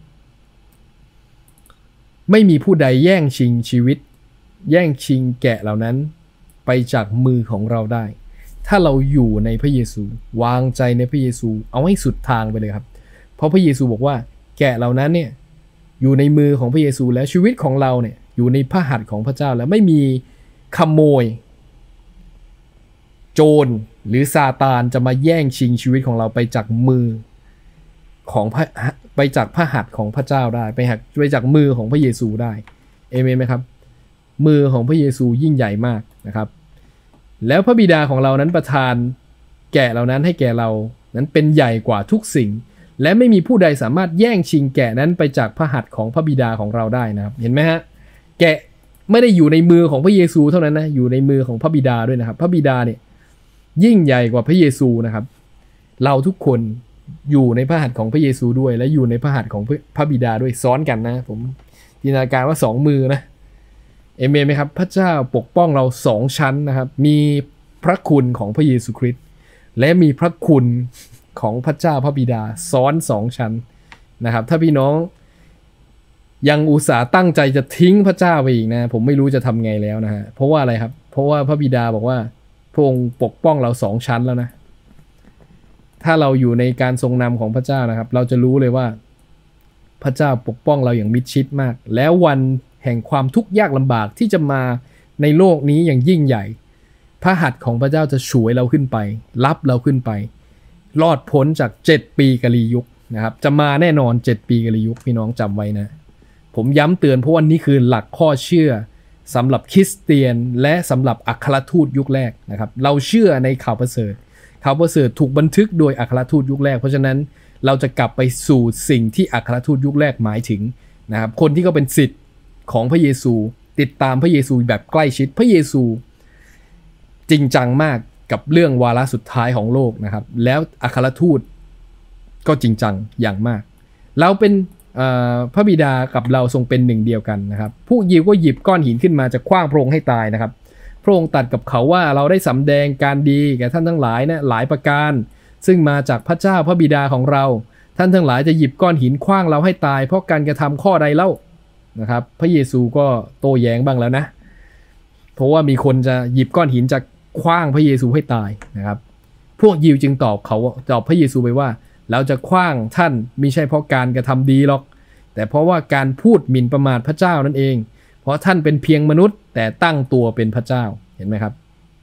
ไม่มีผู้ใดแย่งชิงชีวิตแย่งชิงแกะเหล่านั้นไปจากมือของเราได้ถ้าเราอยู่ในพระเยซูวางใจในพระเยซูเอาให้สุดทางไปเลยครับเพราะพระเยซูบอกว่าแกะเหล่านั้นเนี่ยอยู่ในมือของพระเยซูแล้วชีวิตของเราเนี่ยอยู่ในพระหัตถ์ของพระเจ้าแล้วไม่มีขโมยโจรหรือซาตานจะมาแย่งชิงชีวิตของเราไปจากมือของไปจากพระหัตถ์ของพระเจ้าได้ไปจากมือของพระเยซูได้เอเมนไหมครับมือของพระเยซูยิ่งใหญ่มากนะครับแล้วพระบิดาของเรานั้นประทานแกะเหล่านั้นให้แก่เรานั้นเป็นใหญ่กว่าทุกสิ่งและไม่มีผู้ใดสามารถแย่งชิงแกะนั้นไปจากพระหัตถ์ของพระบิดาของเราได้นะครับเห็นไหมฮะแกะไม่ได้อยู่ในมือของพระเยซูเท่านั้นนะอยู่ในมือของพระบิดาด้วยนะครับพระบิดาเนี่ยยิ่งใหญ่กว่าพระเยซูนะครับเราทุกคนอยู่ในพระหัตถ์ของพระเยซูด้วยและอยู่ในพระหัตถ์ของพระบิดาด้วยซ้อนกันนะผมจินตนาการว่า2มือนะเอเมนไหมครับพระเจ้าปกป้องเรา2ชั้นนะครับมีพระคุณของพระเยซูคริสต์และมีพระคุณของพระเจ้าพระบิดาซ้อน2ชั้นนะครับถ้าพี่น้องยังอุตส่าห์ตั้งใจจะทิ้งพระเจ้าไปอีกนะผมไม่รู้จะทำไงแล้วนะฮะเพราะว่าอะไรครับเพราะว่าพระบิดาบอกว่าพระองค์ปกป้องเรา2ชั้นแล้วนะถ้าเราอยู่ในการทรงนำของพระเจ้านะครับเราจะรู้เลยว่าพระเจ้าปกป้องเราอย่างมิดชิดมากแล้ววันแห่งความทุกข์ยากลำบากที่จะมาในโลกนี้อย่างยิ่งใหญ่พระหัตถ์ของพระเจ้าจะฉวยเราขึ้นไปรับเราขึ้นไปรอดพ้นจาก7ปีกาลียุคนะครับจะมาแน่นอน7ปีกาลียุคพี่น้องจำไว้นะผมย้ำเตือนเพราะว่านี่คือหลักข้อเชื่อสำหรับคริสเตียนและสำหรับอัครทูตยุคแรกนะครับเราเชื่อในข่าวประเสริฐข่าวประเสริฐถูกบันทึกโดยอัครทูตยุคแรกเพราะฉะนั้นเราจะกลับไปสู่สิ่งที่อัครทูตยุคแรกหมายถึงนะครับคนที่เขาเป็นศิษย์ของพระเยซูติดตามพระเยซูแบบใกล้ชิดพระเยซูจริงจังมากกับเรื่องวาระสุดท้ายของโลกนะครับแล้วอัครทูตก็จริงจังอย่างมากเราเป็นพระบิดากับเราทรงเป็นหนึ่งเดียวกันนะครับพวกยิวก็หยิบก้อนหินขึ้นมาจะขว้างพระองค์ให้ตายนะครับพระองค์ตรัสกับเขาว่าเราได้สำแดงการดีแก่ท่านทั้งหลายนะหลายประการซึ่งมาจากพระเจ้าพระบิดาของเราท่านทั้งหลายจะหยิบก้อนหินขว้างเราให้ตายเพราะการกระทำข้อใดเล่านะครับพระเยซูก็โต้แย้งบ้างแล้วนะเพราะว่ามีคนจะหยิบก้อนหินจะขว้างพระเยซูให้ตายนะครับพวกยิวจึงตอบพระเยซูไปว่าเราจะขว้างท่านมิใช่เพราะการกระทำดีหรอกแต่เพราะว่าการพูดหมิ่นประมาทพระเจ้านั่นเองเพราะท่านเป็นเพียงมนุษย์แต่ตั้งตัวเป็นพระเจ้าเห็นไหมครับ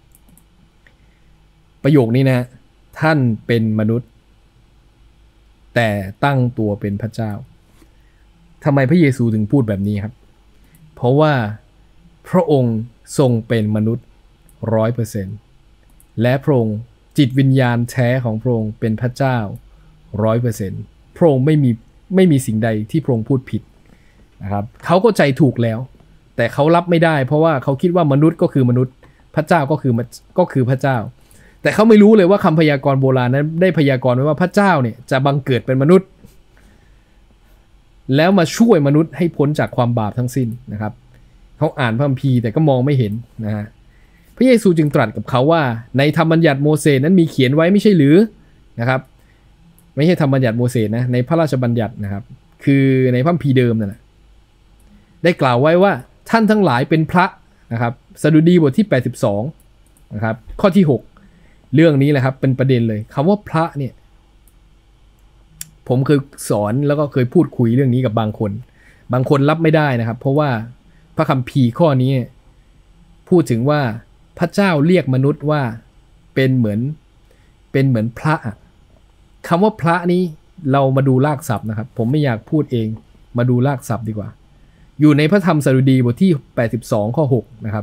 ประโยคนี้นะท่านเป็นมนุษย์แต่ตั้งตัวเป็นพระเจ้าทำไมพระเยซูถึงพูดแบบนี้ครับเพราะว่าพระองค์ทรงเป็นมนุษย์ 100% และพระองค์จิตวิญญาณแท้ของพระองค์เป็นพระเจ้า 100% พระองค์ไม่มีสิ่งใดที่พระองค์พูดผิดนะครับเขาก็ใจถูกแล้วแต่เขารับไม่ได้เพราะว่าเขาคิดว่ามนุษย์ก็คือมนุษย์พระเจ้าก็คือพระเจ้าแต่เขาไม่รู้เลยว่าคำพยากรณ์โบราณนั้นได้พยากรณ์ไว้ว่าพระเจ้าเนี่ยจะบังเกิดเป็นมนุษย์แล้วมาช่วยมนุษย์ให้พ้นจากความบาปทั้งสิ้นนะครับเขาอ่านพระคัมภีร์แต่ก็มองไม่เห็นนะฮะพระเยซูจึงตรัสกับเขาว่าในธรรมบัญญัติโมเสสนั้นมีเขียนไว้ไม่ใช่หรือนะครับไม่ใช่ธรรมบัญญัติโมเสสนะในพระราชบัญญัตินะครับคือในพระคัมภีร์เดิมนั่นแหละได้กล่าวไว้ว่าท่านทั้งหลายเป็นพระนะครับสดุดีบทที่82นะครับข้อที่6เรื่องนี้แหละครับเป็นประเด็นเลยคำว่าพระเนี่ยผมเคยสอนแล้วก็เคยพูดคุยเรื่องนี้กับบางคนรับไม่ได้นะครับเพราะว่าพระคัมภีร์ข้อนี้พูดถึงว่าพระเจ้าเรียกมนุษย์ว่าเป็นเหมือนพระคำว่าพระนี้เรามาดูรากศัพท์นะครับผมไม่อยากพูดเองมาดูรากศัพท์ดีกว่าอยู่ในพระธรรมสดุดีบทที่82ข้อ6นะครับ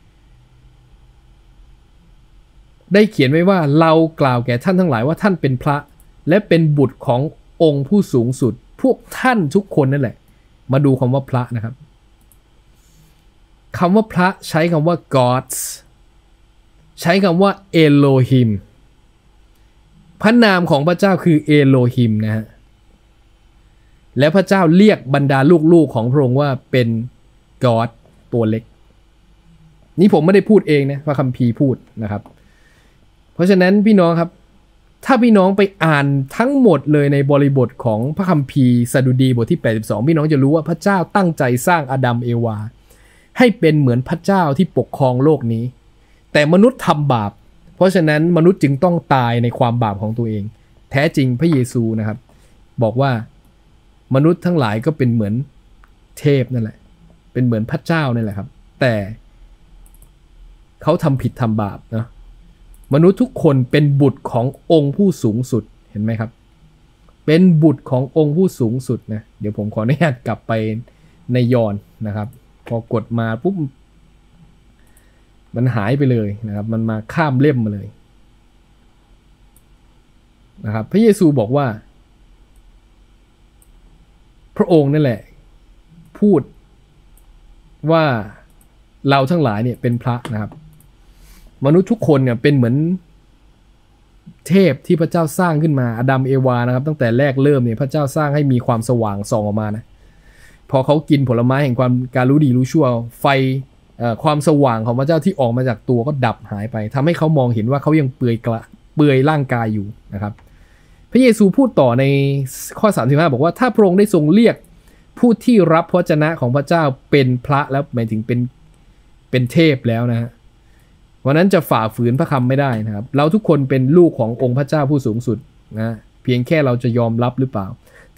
ได้เขียนไว้ว่าเรากล่าวแก่ท่านทั้งหลายว่าท่านเป็นพระและเป็นบุตรขององค์ผู้สูงสุดพวกท่านทุกคนนั่นแหละมาดูคำว่าพระนะครับคำว่าพระใช้คำว่า gods ใช้คำว่า Elohim พระนามของพระเจ้าคือ Elohim นะฮะและพระเจ้าเรียกบรรดาลูกๆของพระองค์ว่าเป็น God ตัวเล็กนี่ผมไม่ได้พูดเองนะพระคัมภีร์พูดนะครับเพราะฉะนั้นพี่น้องครับถ้าพี่น้องไปอ่านทั้งหมดเลยในบริบทของพระคัมภีร์สดุดีบทที่82พี่น้องจะรู้ว่าพระเจ้าตั้งใจสร้างอาดัมเอวาให้เป็นเหมือนพระเจ้าที่ปกครองโลกนี้แต่มนุษย์ทำบาปเพราะฉะนั้นมนุษย์จึงต้องตายในความบาปของตัวเองแท้จริงพระเยซูนะครับบอกว่ามนุษย์ทั้งหลายก็เป็นเหมือนเทพนั่นแหละเป็นเหมือนพระเจ้านั่นแหละครับแต่เขาทำผิดทำบาปนะมนุษย์ทุกคนเป็นบุตรขององค์ผู้สูงสุดเห็นไหมครับเป็นบุตรขององค์ผู้สูงสุดนะเดี๋ยวผมขออนุญาตกลับไปในยอห์นนะครับพอกดมาปุ๊บมันหายไปเลยนะครับมันมาข้ามเล่มมาเลยนะครับพระเยซูบอกว่าพระองค์นั่นแหละพูดว่าเราทั้งหลายเนี่ยเป็นพระนะครับมนุษย์ทุกคนเนี่ยเป็นเหมือนเทพที่พระเจ้าสร้างขึ้นมาอาดัมเอวานะครับตั้งแต่แรกเริ่มเนี่ยพระเจ้าสร้างให้มีความสว่างส่องออกมานะพอเขากินผลไม้แห่งความการรู้ดีรู้ชั่วไฟความสว่างของพระเจ้าที่ออกมาจากตัวก็ดับหายไปทำให้เขามองเห็นว่าเขายังเปลือยร่างกายอยู่นะครับพระเยซูพูดต่อในข้อ35บอกว่าถ้าพระองค์ได้ทรงเรียกผู้ที่รับพระวจนะของพระเจ้าเป็นพระแล้วหมายถึงเป็นเทพแล้วนะฮะวันนั้นจะฝ่าฝืนพระคำไม่ได้นะครับเราทุกคนเป็นลูกขององค์พระเจ้าผู้สูงสุดนะเพียงแค่เราจะยอมรับหรือเปล่า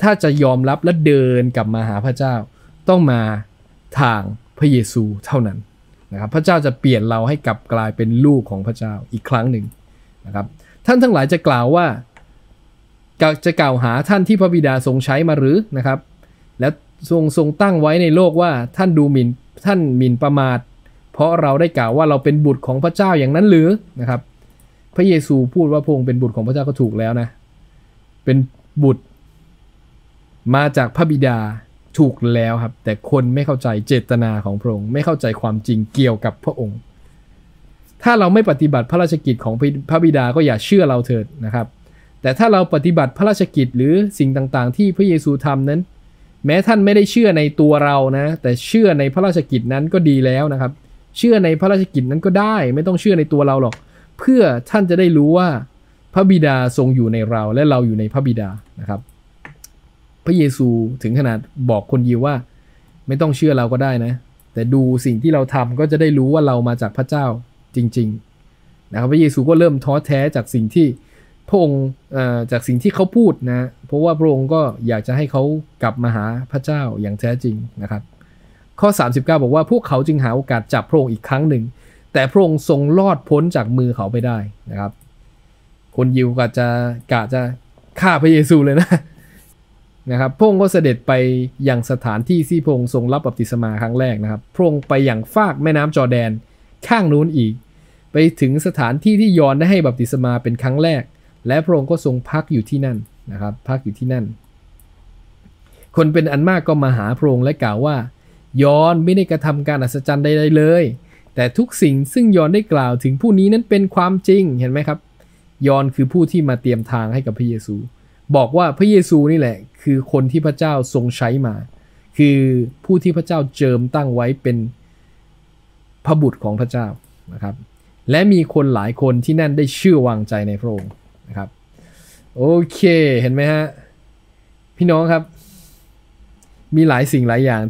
ถ้าจะยอมรับและเดินกลับมาหาพระเจ้าต้องมาทางพระเยซูเท่านั้นนะครับพระเจ้าจะเปลี่ยนเราให้กลับกลายเป็นลูกของพระเจ้าอีกครั้งหนึ่งนะครับท่านทั้งหลายจะกล่าวว่าจะกล่าวหาท่านที่พระบิดาทรงใช้มาหรือนะครับและทรงตั้งไว้ในโลกว่าท่านหมิ่นประมาทเพราะเราได้กล่าวว่าเราเป็นบุตรของพระเจ้าอย่างนั้นหรือนะครับพระเยซูพูดว่าพระองค์เป็นบุตรของพระเจ้าก็ถูกแล้วนะเป็นบุตรมาจากพระบิดาถูกแล้วครับแต่คนไม่เข้าใจเจตนาของพระองค์ไม่เข้าใจความจริงเกี่ยวกับพระองค์ถ้าเราไม่ปฏิบัติพระราชกิจของพระบิดาก็อย่าเชื่อเราเถิดนะครับแต่ถ้าเราปฏิบัติพระราชกิจหรือสิ่งต่างๆที่พระเยซูทำนั้นแม้ท่านไม่ได้เชื่อในตัวเรานะแต่เชื่อในพระราชกิจนั้นก็ดีแล้วนะครับเชื่อในพระราชกิจนั้นก็ได้ไม่ต้องเชื่อในตัวเราหรอกเพื่อท่านจะได้รู้ว่าพระบิดาทรงอยู่ในเราและเราอยู่ในพระบิดานะครับพระเยซูถึงขนาดบอกคนยิวว่าไม่ต้องเชื่อเราก็ได้นะแต่ดูสิ่งที่เราทำก็จะได้รู้ว่าเรามาจากพระเจ้าจริงๆนะครับพระเยซูก็เริ่มท้อแท้จากสิ่งที่พระองค์จากสิ่งที่เขาพูดนะเพราะว่าพระองค์ก็อยากจะให้เขากลับมาหาพระเจ้าอย่างแท้จริงนะครับข้อ39บอกว่าพวกเขาจึงหาโอกาสจับพระองค์อีกครั้งหนึ่งแต่พระองค์ทรงรอดพ้นจากมือเขาไปได้นะครับคนยิวกะจะฆ่าพระเยซูเลยนะครับพระองค์ก็เสด็จไปยังสถานที่ที่พระองค์ทรงรับบัพติศมาครั้งแรกนะครับพระองค์ไปอย่างฟากแม่น้ำจอร์แดนข้างนู้นอีกไปถึงสถานที่ที่ยอห์นได้ให้บัพติศมาเป็นครั้งแรกและพระองค์ก็ทรงพักอยู่ที่นั่นนะครับพักอยู่ที่นั่นคนเป็นอันมากก็มาหาพระองค์และกล่าวว่ายอห์นไม่ได้กระทำการอัศจรรย์ใดๆเลยแต่ทุกสิ่งซึ่งยอห์นได้กล่าวถึงผู้นี้นั้นเป็นความจริงเห็นไหมครับยอห์นคือผู้ที่มาเตรียมทางให้กับพระเยซูบอกว่าพระเยซูนี่แหละคือคนที่พระเจ้าทรงใช้มาคือผู้ที่พระเจ้าเจิมตั้งไว้เป็นพระบุตรของพระเจ้านะครับและมีคนหลายคนที่นั่นได้เชื่อวางใจในพระองค์นะครับโอเคเห็นไหมฮะพี่น้องครับมีหลายสิ่งหลายอย่าง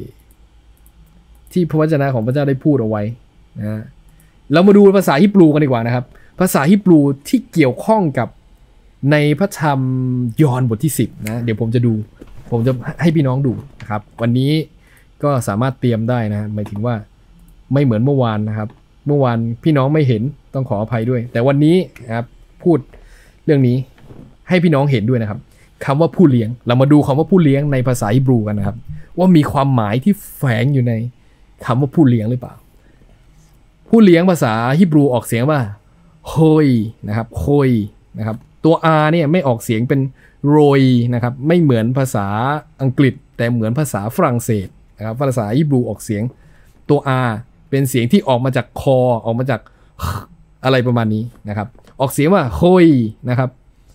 ที่พระวจนะของพระเจ้าได้พูดเอาไว้นะเรามาดูภาษาฮิบรูกันดีกว่านะครับภาษาฮิบรูที่เกี่ยวข้องกับในพระธรรมยอห์นบทที่10นะเดี๋ยวผมจะให้พี่น้องดูนะครับวันนี้ก็สามารถเตรียมได้นะหมายถึงว่าไม่เหมือนเมื่อวานนะครับเมื่อวานพี่น้องไม่เห็นต้องขออภัยด้วยแต่วันนี้นะครับพูดเรื่องนี้ให้พี่น้องเห็นด้วยนะครับคำว่าผู้เลี้ยงเรามาดูคำว่าผู้เลี้ยงในภาษาฮิบรูกันนะครับว่ามีความหมายที่แฝงอยู่ในคำว่าผู้เลี้ยงหรือเปล่าผู้เลี้ยงภาษาฮิบรูออกเสียงว่าโฮยนะครับโฮยนะครับตัว R เนี่ยไม่ออกเสียงเป็นโรยนะครับไม่เหมือนภาษาอังกฤษแต่เหมือนภาษาฝรั่งเศสนะครับภาษาฮิบรูออกเสียงตัว R เป็นเสียงที่ออกมาจากคอออกมาจากอะไรประมาณนี้นะครับออกเสียงว่าโฮยนะครับ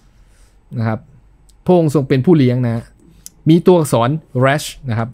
พระองค์ทรงเป็นผู้เลี้ยงนะมีตัวอักษร rash นะครับ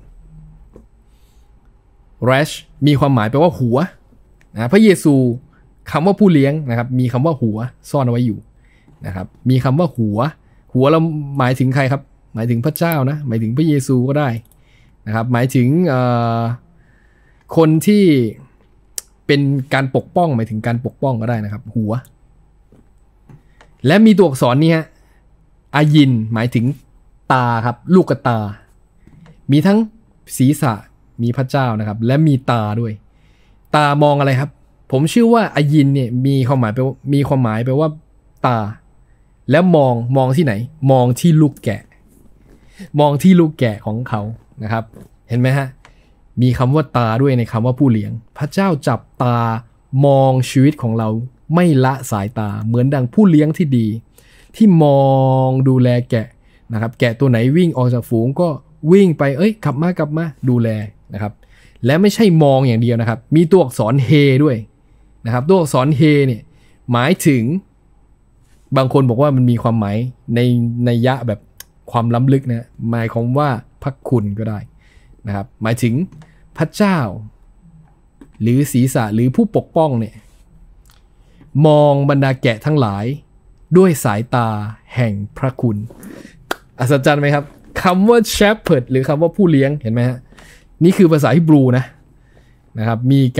rash มีความหมายแปลว่าหัวนะพระเยซูคำว่าผู้เลี้ยงนะครับมีคำว่าหัวซ่อนเอาไว้อยู่นะครับมีคำว่าหัวเราหมายถึงใครครับหมายถึงพระเจ้านะหมายถึงพระเยซูก็ได้นะครับหมายถึงคนที่เป็นการปกป้องหมายถึงการปกป้องก็ได้นะครับหัวและมีตัวอักษรนี้ฮะอายินหมายถึงตาครับลูกตามีทั้งศีรษะมีพระเจ้านะครับและมีตาด้วยตามองอะไรครับผมเชื่อว่าอายินเนี่ยมีความหมายแปลว่าตาแล้วมองที่ไหนมองที่ลูกแกะมองที่ลูกแกะของเขานะครับเห็นไหมฮะมีคำว่าตาด้วยในคำว่าผู้เลี้ยงพระเจ้าจับตามองชีวิตของเราไม่ละสายตาเหมือนดังผู้เลี้ยงที่ดีที่มองดูแลแกะนะครับแกะตัวไหนวิ่งออกจากฝูงก็วิ่งไปกลับมาดูแลนะครับและไม่ใช่มองอย่างเดียวนะครับมีตัวอักษรเฮด้วยนะครับตัวอักษรเฮเนี่ยหมายถึงบางคนบอกว่ามันมีความหมายในยะแบบความล้ำลึกนะหมายความว่าพระคุณก็ได้นะครับหมายถึงพระเจ้าหรือศีรษะหรือผู้ปกป้องเนี่ยมองบรรดาแกะทั้งหลายด้วยสายตาแห่งพระคุณอัศจรรย์ไหมครับคำว่า shepherd หรือคำว่าผู้เลี้ยงเห็นไหมฮะนี่คือภาษาฮิบรูนะครับ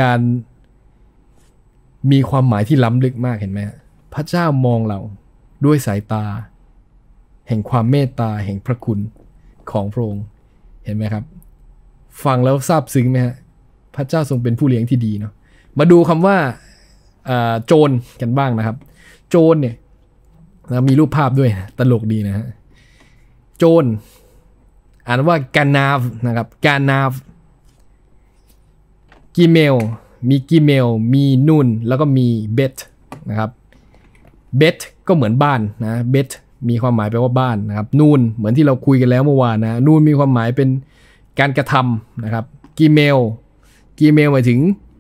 มีความหมายที่ล้ำลึกมากเห็นไหมฮะพระเจ้ามองเราด้วยสายตาแห่งความเมตตาแห่งพระคุณของพระองค์เห็นไหมครับฟังแล้วซาบซึ้งไหมฮะพระเจ้าทรงเป็นผู้เลี้ยงที่ดีเนาะมาดูคำว่าโจรกันบ้างนะครับโจรเนี่ยนะมีรูปภาพด้วยตลกดีนะฮะโจรอ่านว่ากานาฟนะครับกานาฟกิเมลมีกิเมลมีนูนแล้วก็มีเบทนะครับเบทก็เหมือนบ้านนะเบทมีความหมายแปลว่าบ้านนะครับนูนเหมือนที่เราคุยกันแล้วเมื่อวานนะนูนมีความหมายเป็นการกระทำนะครับกิเมลหมายถึง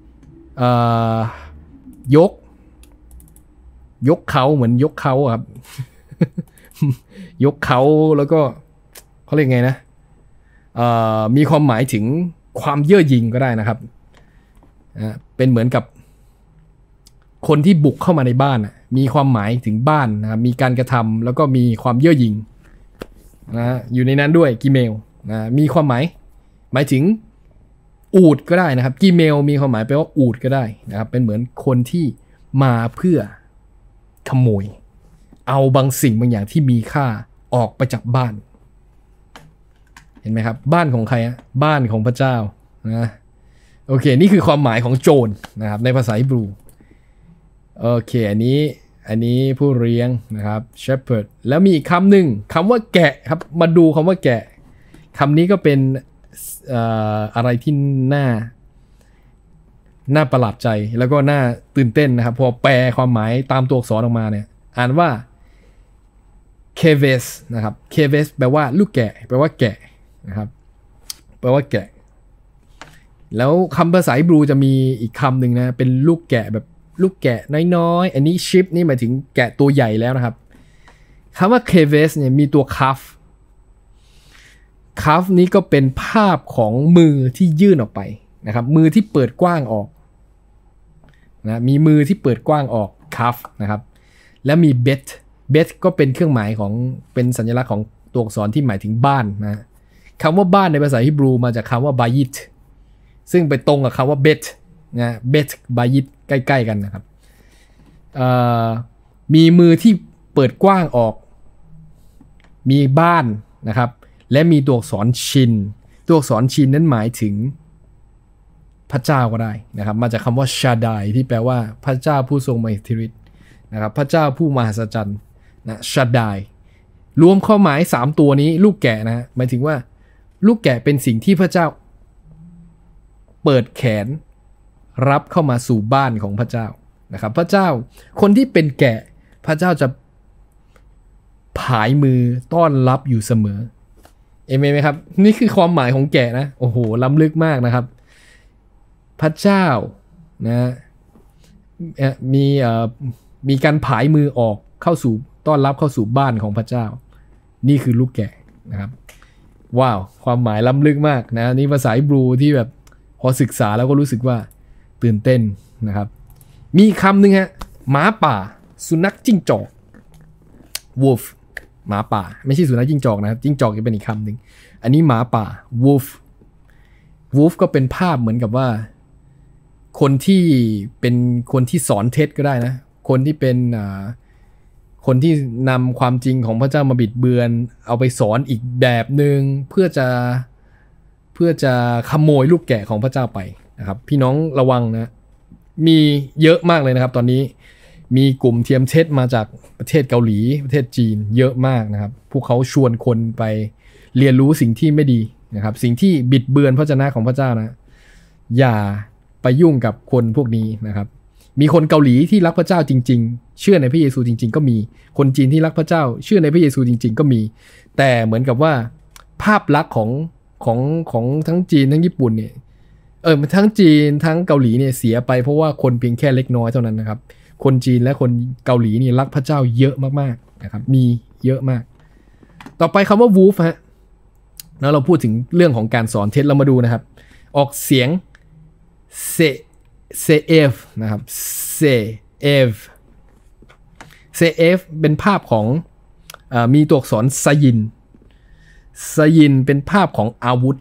ยกเขาเหมือนยกเขาครับ ยกเขาแล้วก็เขาเรียกไงนะมีความหมายถึงความเย่อหยิ่งก็ได้นะครับเป็นเหมือนกับคนที่บุกเข้ามาในบ้านมีความหมายถึงบ้านนะครับมีการกระทำแล้วก็มีความเย่อหยิ่งนะอยู่ในนั้นด้วยกิเมลนะมีความหมายถึงอูฐก็ได้นะครับกิเมลมีความหมายแปลว่าอูฐก็ได้นะครับเป็นเหมือนคนที่มาเพื่อขโมยเอาบางสิ่งบางอย่างที่มีค่าออกไปจากบ้านเห็นไหมครับบ้านของใครบ้านของพระเจ้านะโอเคนี่คือความหมายของโจรนะครับในภาษาฮีบรูโอเคอันนี้ผู้เลี้ยงนะครับ shepherd แล้วมีอีกคำหนึ่งคำว่าแกะครับมาดูคำว่าแกะคำนี้ก็เป็นอะไรที่น่าประหลาดใจแล้วก็น่าตื่นเต้นนะครับพอแปลความหมายตามตัวอักษรออกมาเนี่ยอ่านว่า keves นะครับ keves แปลว่าลูกแกะแปลว่าแกะนะครับแปลว่าแกะแล้วคำภาษาฮีบรูจะมีอีกคำหนึ่งนะเป็นลูกแกะแบบลูกแกะน้อยๆอันนี้ sheep นี่หมายถึงแกะตัวใหญ่แล้วนะครับคำว่า keves เนี่ยมีตัว kaf นี้ก็เป็นภาพของมือที่ยื่นออกไปนะครับมือที่เปิดกว้างออกนะมีมือที่เปิดกว้างออก kaf นะครับและมี bet ก็เป็นเครื่องหมายของเป็นสัญลักษณ์ของตัวอักษรที่หมายถึงบ้านนะคำว่าบ้านในภาษาฮีบรูมาจากคำว่า bayit ซึ่งไปตรงกับคำว่า bet นะ bet bayit ใกล้ๆกันนะครับมีมือที่เปิดกว้างออกมีบ้านนะครับและมีตัวอักษรชินตัวอักษรชินนั้นหมายถึงพระเจ้าก็ได้นะครับมาจากคำว่าชาดายที่แปลว่าพระเจ้าผู้ทรงมหิทธิฤทธิ์นะครับพระเจ้าผู้มหัศจรรย์นะชาดายรวมข้อหมาย3ตัวนี้ลูกแกะนะหมายถึงว่าลูกแกะเป็นสิ่งที่พระเจ้าเปิดแขนรับเข้ามาสู่บ้านของพระเจ้านะครับพระเจ้าคนที่เป็นแกะพระเจ้าจะผายมือต้อนรับอยู่เสมอเอเมนไหมครับนี่คือความหมายของแกะนะโอ้โหล้ำลึกมากนะครับพระเจ้านะมีการผายมือออกเข้าสู่ต้อนรับเข้าสู่บ้านของพระเจ้านี่คือลูกแกะนะครับว้าวความหมายล้ำลึกมากนะนี่ภาษาฮีบรูที่แบบพอศึกษาแล้วก็รู้สึกว่าตื่นเต้นนะครับมีคำหนึ่งฮะหมาป่าสุนัขจิ้งจอก wolf หมาป่าไม่ใช่สุนัขจิ้งจอกนะครับจิ้งจอกจะเป็นอีกคำหนึ่งอันนี้หมาป่า wolf ก็เป็นภาพเหมือนกับว่าคนที่สอนเท็จก็ได้นะคนที่เป็นคนที่นำความจริงของพระเจ้ามาบิดเบือนเอาไปสอนอีกแบบหนึ่งเพื่อจะขโมยลูกแกะของพระเจ้าไปนะครับพี่น้องระวังนะมีเยอะมากเลยนะครับตอนนี้มีกลุ่มเทียมเท็จมาจากประเทศเกาหลีประเทศจีนเยอะมากนะครับพวกเขาชวนคนไปเรียนรู้สิ่งที่ไม่ดีนะครับสิ่งที่บิดเบือนพระวจนะของพระเจ้านะอย่าไปยุ่งกับคนพวกนี้นะครับมีคนเกาหลีที่รักพระเจ้าจริงๆเชื่อในพระเยซูจริงๆก็มีคนจีนที่รักพระเจ้าเชื่อในพระเยซูจริงๆก็มีแต่เหมือนกับว่าภาพลักษณ์ของทั้งจีนทั้งญี่ปุ่นเนี่ยทั้งจีนทั้งเกาหลีเนี่ยเสียไปเพราะว่าคนเพียงแค่เล็กน้อยเท่านั้นนะครับคนจีนและคนเกาหลีนี่รักพระเจ้าเยอะมากๆนะครับมีเยอะมากต่อไปคำว่า wolf ฮะแล้วเราพูดถึงเรื่องของการสอนเท็จเรามาดูนะครับออกเสียงเซเอฟนะครับเซเอฟเป็นภาพของมีตัวอักษรซายินเป็นภาพของอาวุธ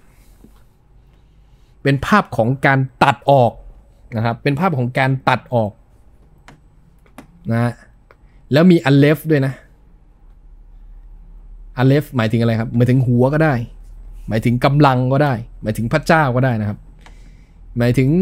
เป็นภาพของการตัดออกนะครับเป็นภาพของการตัดออกนะแล้วมีอัลเลฟด้วยนะอาเลฟหมายถึงอะไรครับหมายถึงหัวก็ได้หมายถึงกำลังก็ได้หมายถึงพระเจ้าก็ได้นะครับหมายถึง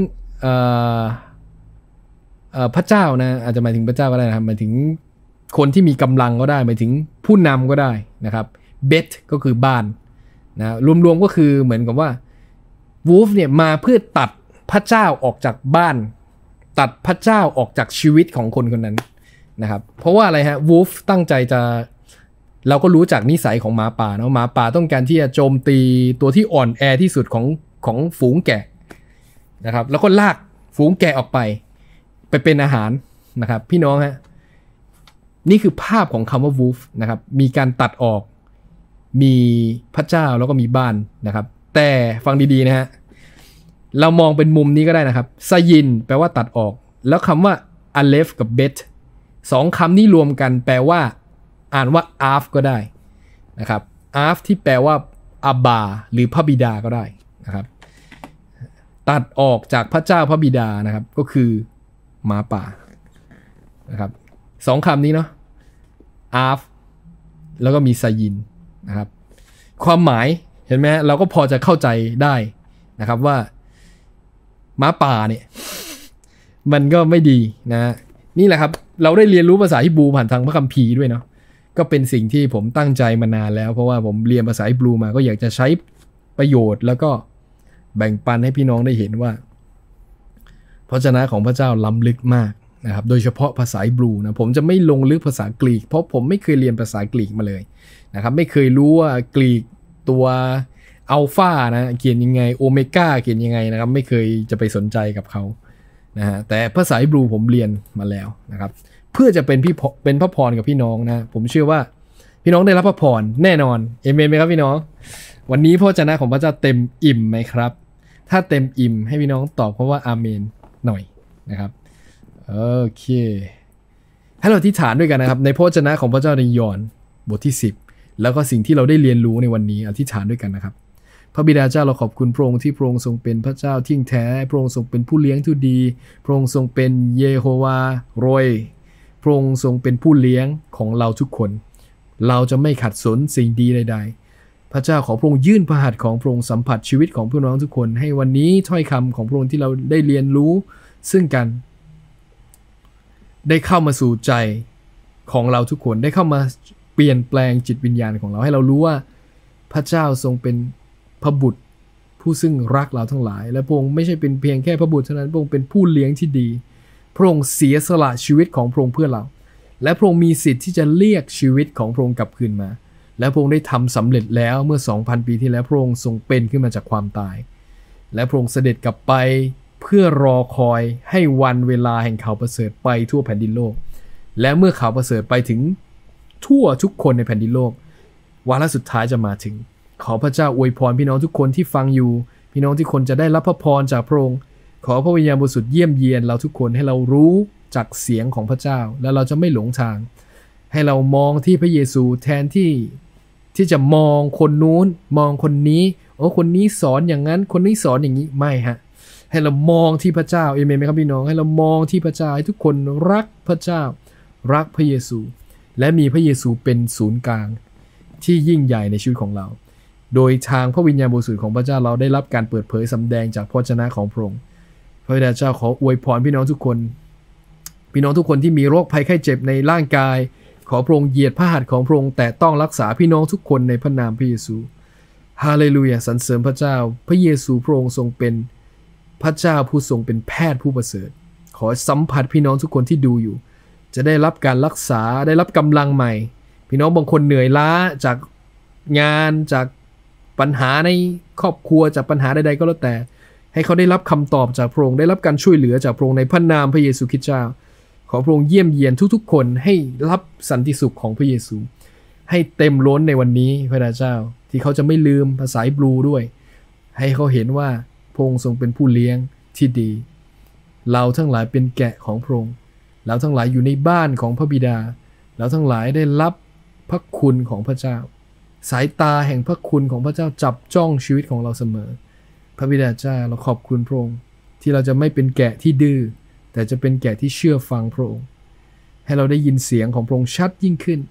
พระเจ้านะอาจจะหมายถึงพระเจ้าก็ได้นะครับหมายถึงคนที่มีกำลังก็ได้หมายถึงผู้นำก็ได้นะครับเบธก็คือบ้านนะรวมๆก็คือเหมือนกับว่าวูฟเนี่ยมาเพื่อตัดพระเจ้าออกจากบ้านตัดพระเจ้าออกจากชีวิตของคนคนนั้นนะครับเพราะว่าอะไรฮะวูฟตั้งใจจะเราก็รู้จากนิสัยของหมาป่าเนาะหมาป่าต้องการที่จะโจมตีตัวที่อ่อนแอที่สุดของฝูงแกะนะครับแล้วก็ลากฝูงแกะออกไปเป็นอาหารนะครับพี่น้องฮะนี่คือภาพของคำว่าวูฟนะครับมีการตัดออกมีพระเจ้าแล้วก็มีบ้านนะครับแต่ฟังดีๆนะฮะเรามองเป็นมุมนี้ก็ได้นะครับซายินแปลว่าตัดออกแล้วคำว่าอาเลฟกับเบธสองคำนี้รวมกันแปลว่าอ่านว่าอาฟก็ได้นะครับอาฟที่แปลว่าอาบาหรือพระบิดาก็ได้นะครับตัดออกจากพระเจ้าพระบิดานะครับก็คือหมาป่านะครับสองคำนี้เนาะอาฟแล้วก็มีซายินนะครับความหมายเห็นไหมเราก็พอจะเข้าใจได้นะครับว่าหมาป่าเนี่ยมันก็ไม่ดีนะนี่แหละครับเราได้เรียนรู้ภาษาฮิบรูผ่านทางพระคัมภีร์ด้วยเนาะก็เป็นสิ่งที่ผมตั้งใจมานานแล้วเพราะว่าผมเรียนภาษาฮิบรูมาก็อยากจะใช้ประโยชน์แล้วก็แบ่งปันให้พี่น้องได้เห็นว่าพระวจนะของพระเจ้าล้ำลึกมากนะครับโดยเฉพาะภาษาฮิบรูนะผมจะไม่ลงลึกภาษากรีกเพราะผมไม่เคยเรียนภาษากรีกมาเลยนะครับไม่เคยรู้ว่ากรีกตัวอัลฟานะเขียนยังไงโอเมก้าเขียนยังไงนะครับไม่เคยจะไปสนใจกับเขานะฮะแต่ภาษาฮิบรูผมเรียนมาแล้วนะครับเพื่อจะเป็นพระพรกับพี่น้องนะผมเชื่อว่าพี่น้องได้รับพระพรแน่นอนเอเมนไหมครับพี่น้องวันนี้พระวจนะของพระเจ้าเต็มอิ่มไหมครับถ้าเต็มอิ่มให้พี่น้องตอบเพราะว่าอาเมนหน่อยนะครับโอเคให้เราอธิษฐานด้วยกันนะครับในพระวจนะของพระเจ้าในยอห์นบทที่10แล้วก็สิ่งที่เราได้เรียนรู้ในวันนี้อธิษฐานด้วยกันนะครับพระบิดาเจ้าเราขอบคุณพระองค์ที่พระองค์ทรงเป็นพระเจ้าที่แท้พระองค์ทรงเป็นผู้เลี้ยงที่ดีพระองค์ทรงเป็นเยโฮวาโรยพระองค์ทรงเป็นผู้เลี้ยงของเราทุกคนเราจะไม่ขัดสนสิ่งดีใดๆพระเจ้าขอพระองค์ยื่นพระหัตถ์ของพระองค์สัมผัสชีวิตของพี่น้องทุกคนให้วันนี้ถ้อยคำของพระองค์ที่เราได้เรียนรู้ซึ่งกันได้เข้ามาสู่ใจของเราทุกคนได้เข้ามาเปลี่ยนแปลงจิตวิญญาณของเราให้เรารู้ว่าพระเจ้าทรงเป็นพระบุตรผู้ซึ่งรักเราทั้งหลายและพระองค์ไม่ใช่เป็นเพียงแค่พระบุตรเท่านั้นพระองค์เป็นผู้เลี้ยงที่ดีพระองค์เสียสละชีวิตของพระองค์เพื่อเราและพระองค์มีสิทธิ์ที่จะเรียกชีวิตของพระองค์กลับคืนมาและพระองค์ได้ทำสำเร็จแล้วเมื่อ 2,000 ปีที่แล้วพระองค์ทรงเป็นขึ้นมาจากความตายและพระองค์เสด็จกลับไปเพื่อรอคอยให้วันเวลาแห่งข่าวประเสริฐไปทั่วแผ่นดินโลกและเมื่อข่าวประเสริฐไปถึงทั่วทุกคนในแผ่นดินโลกวาระสุดท้ายจะมาถึงขอพระเจ้าอวยพรพี่น้องทุกคนที่ฟังอยู่พี่น้องทุกคนจะได้รับพระพรจากพระองค์ขอพระวิญญาณบริสุทธิ์เยี่ยมเยียนเราทุกคนให้เรารู้จากเสียงของพระเจ้าและเราจะไม่หลงทางให้เรามองที่พระเยซูแทนที่จะมองคนนู้นมองคนนี้คนนี้สอนอย่างนั้นคนนี้สอนอย่างนี้ไม่ฮะให้เรามองที่พระเจ้าเอเมนไหมครับพี่น้องให้เรามองที่พระเจ้าให้ทุกคนรักพระเจ้ารักพระเยซูและมีพระเยซูเป็นศูนย์กลางที่ยิ่งใหญ่ในชีวิตของเราโดยทางพระวิญญาณบริสุทธิ์ของพระเจ้าเราได้รับการเปิดเผยสำแดงจากพระวจนะของพระองค์พระบิดาเจ้าขออวยพรพี่น้องทุกคนที่มีโรคภัยไข้เจ็บในร่างกายขอพระองค์เหยียดพระหัตถ์ของพระองค์แต่ต้องรักษาพี่น้องทุกคนในพระนามพระเยซูฮาเลลูยาสรรเสริญพระเจ้าพระเยซูพระองค์ทรงเป็นพระเจ้าผู้ทรงเป็นแพทย์ผู้ประเสริฐขอสัมผัสพี่น้องทุกคนที่ดูอยู่จะได้รับการรักษาได้รับกำลังใหม่พี่น้องบางคนเหนื่อยล้าจากงานจากปัญหาในครอบครัวจากปัญหาใดๆก็แล้วแต่ให้เขาได้รับคำตอบจากพระองค์ได้รับการช่วยเหลือจากพระองค์ในพระนามพระเยซูคริสต์เจ้าขอพระองค์เยี่ยมเยียนทุกๆคนให้รับสันติสุขของพระเยซูให้เต็มล้นในวันนี้พระเจ้าที่เขาจะไม่ลืมภาษาฮิบรูด้วยให้เขาเห็นว่าพระองค์ทรงเป็นผู้เลี้ยงที่ดีเราทั้งหลายเป็นแกะของพระองค์เราทั้งหลายอยู่ในบ้านของพระบิดาเราทั้งหลายได้รับพระคุณของพระเจ้าสายตาแห่งพระคุณของพระเจ้าจับจ้องชีวิตของเราเสมอพระบิดาเจ้าเราขอบคุณพระองค์ที่เราจะไม่เป็นแกะที่ดื้อแต่จะเป็นแกะที่เชื่อฟังพระองค์ให้เราได้ยินเสียงของพระองค์ชัดยิ่งขึ้น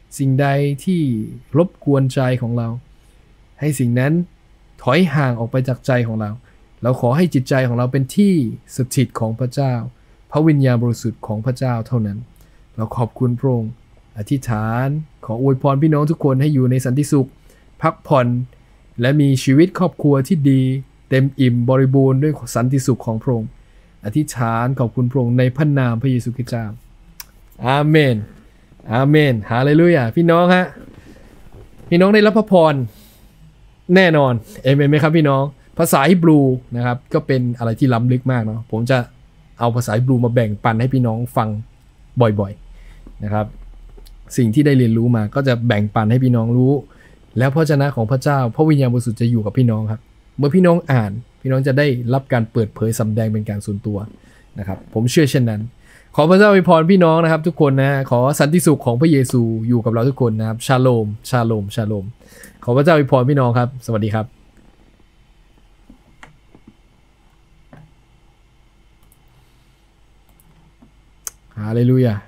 สิ่งใดที่รบกวนใจของเราให้สิ่งนั้นถอยห่างออกไปจากใจของเราเราขอให้จิตใจของเราเป็นที่สถิตของพระเจ้าพระวิญญาณบริสุทธิ์ของพระเจ้าเท่านั้นเราขอบคุณพระองค์อธิษฐานขออวยพรพี่น้องทุกคนให้อยู่ในสันติสุขพักผ่อนและมีชีวิตครอบครัวที่ดีเต็มอิ่มบริบูรณ์ด้วยสันติสุขของพระองค์อธิษฐานขอบคุณพระองค์ในพระนามพระเยซูคริสต์เจ้าอาเมนอาเมนฮาเลลูยาพี่น้องฮะพี่น้องได้รับพระพรแน่นอนเอเมนไหมครับพี่น้องภาษาฮิบรูนะครับก็เป็นอะไรที่ล้ำลึกมากเนาะผมจะเอาภาษาฮิบรูมาแบ่งปันให้พี่น้องฟังบ่อยๆนะครับสิ่งที่ได้เรียนรู้มาก็จะแบ่งปันให้พี่น้องรู้แล้วพระวจนะของพระเจ้าพระวิญญาณบริสุทธิ์จะอยู่กับพี่น้องครับเมื่อพี่น้องอ่านพี่น้องจะได้รับการเปิดเผยสำแดงเป็นการส่วนตัวนะครับผมเชื่อเช่นนั้นขอพระเจ้าอวยพรพี่น้องนะครับทุกคนนะขอสันติสุขของพระเยซูอยู่กับเราทุกคนนะครับชาโลมชาโลมชาโลมขอพระเจ้าอวยพรพี่น้องครับสวัสดีครับฮาเลลูยา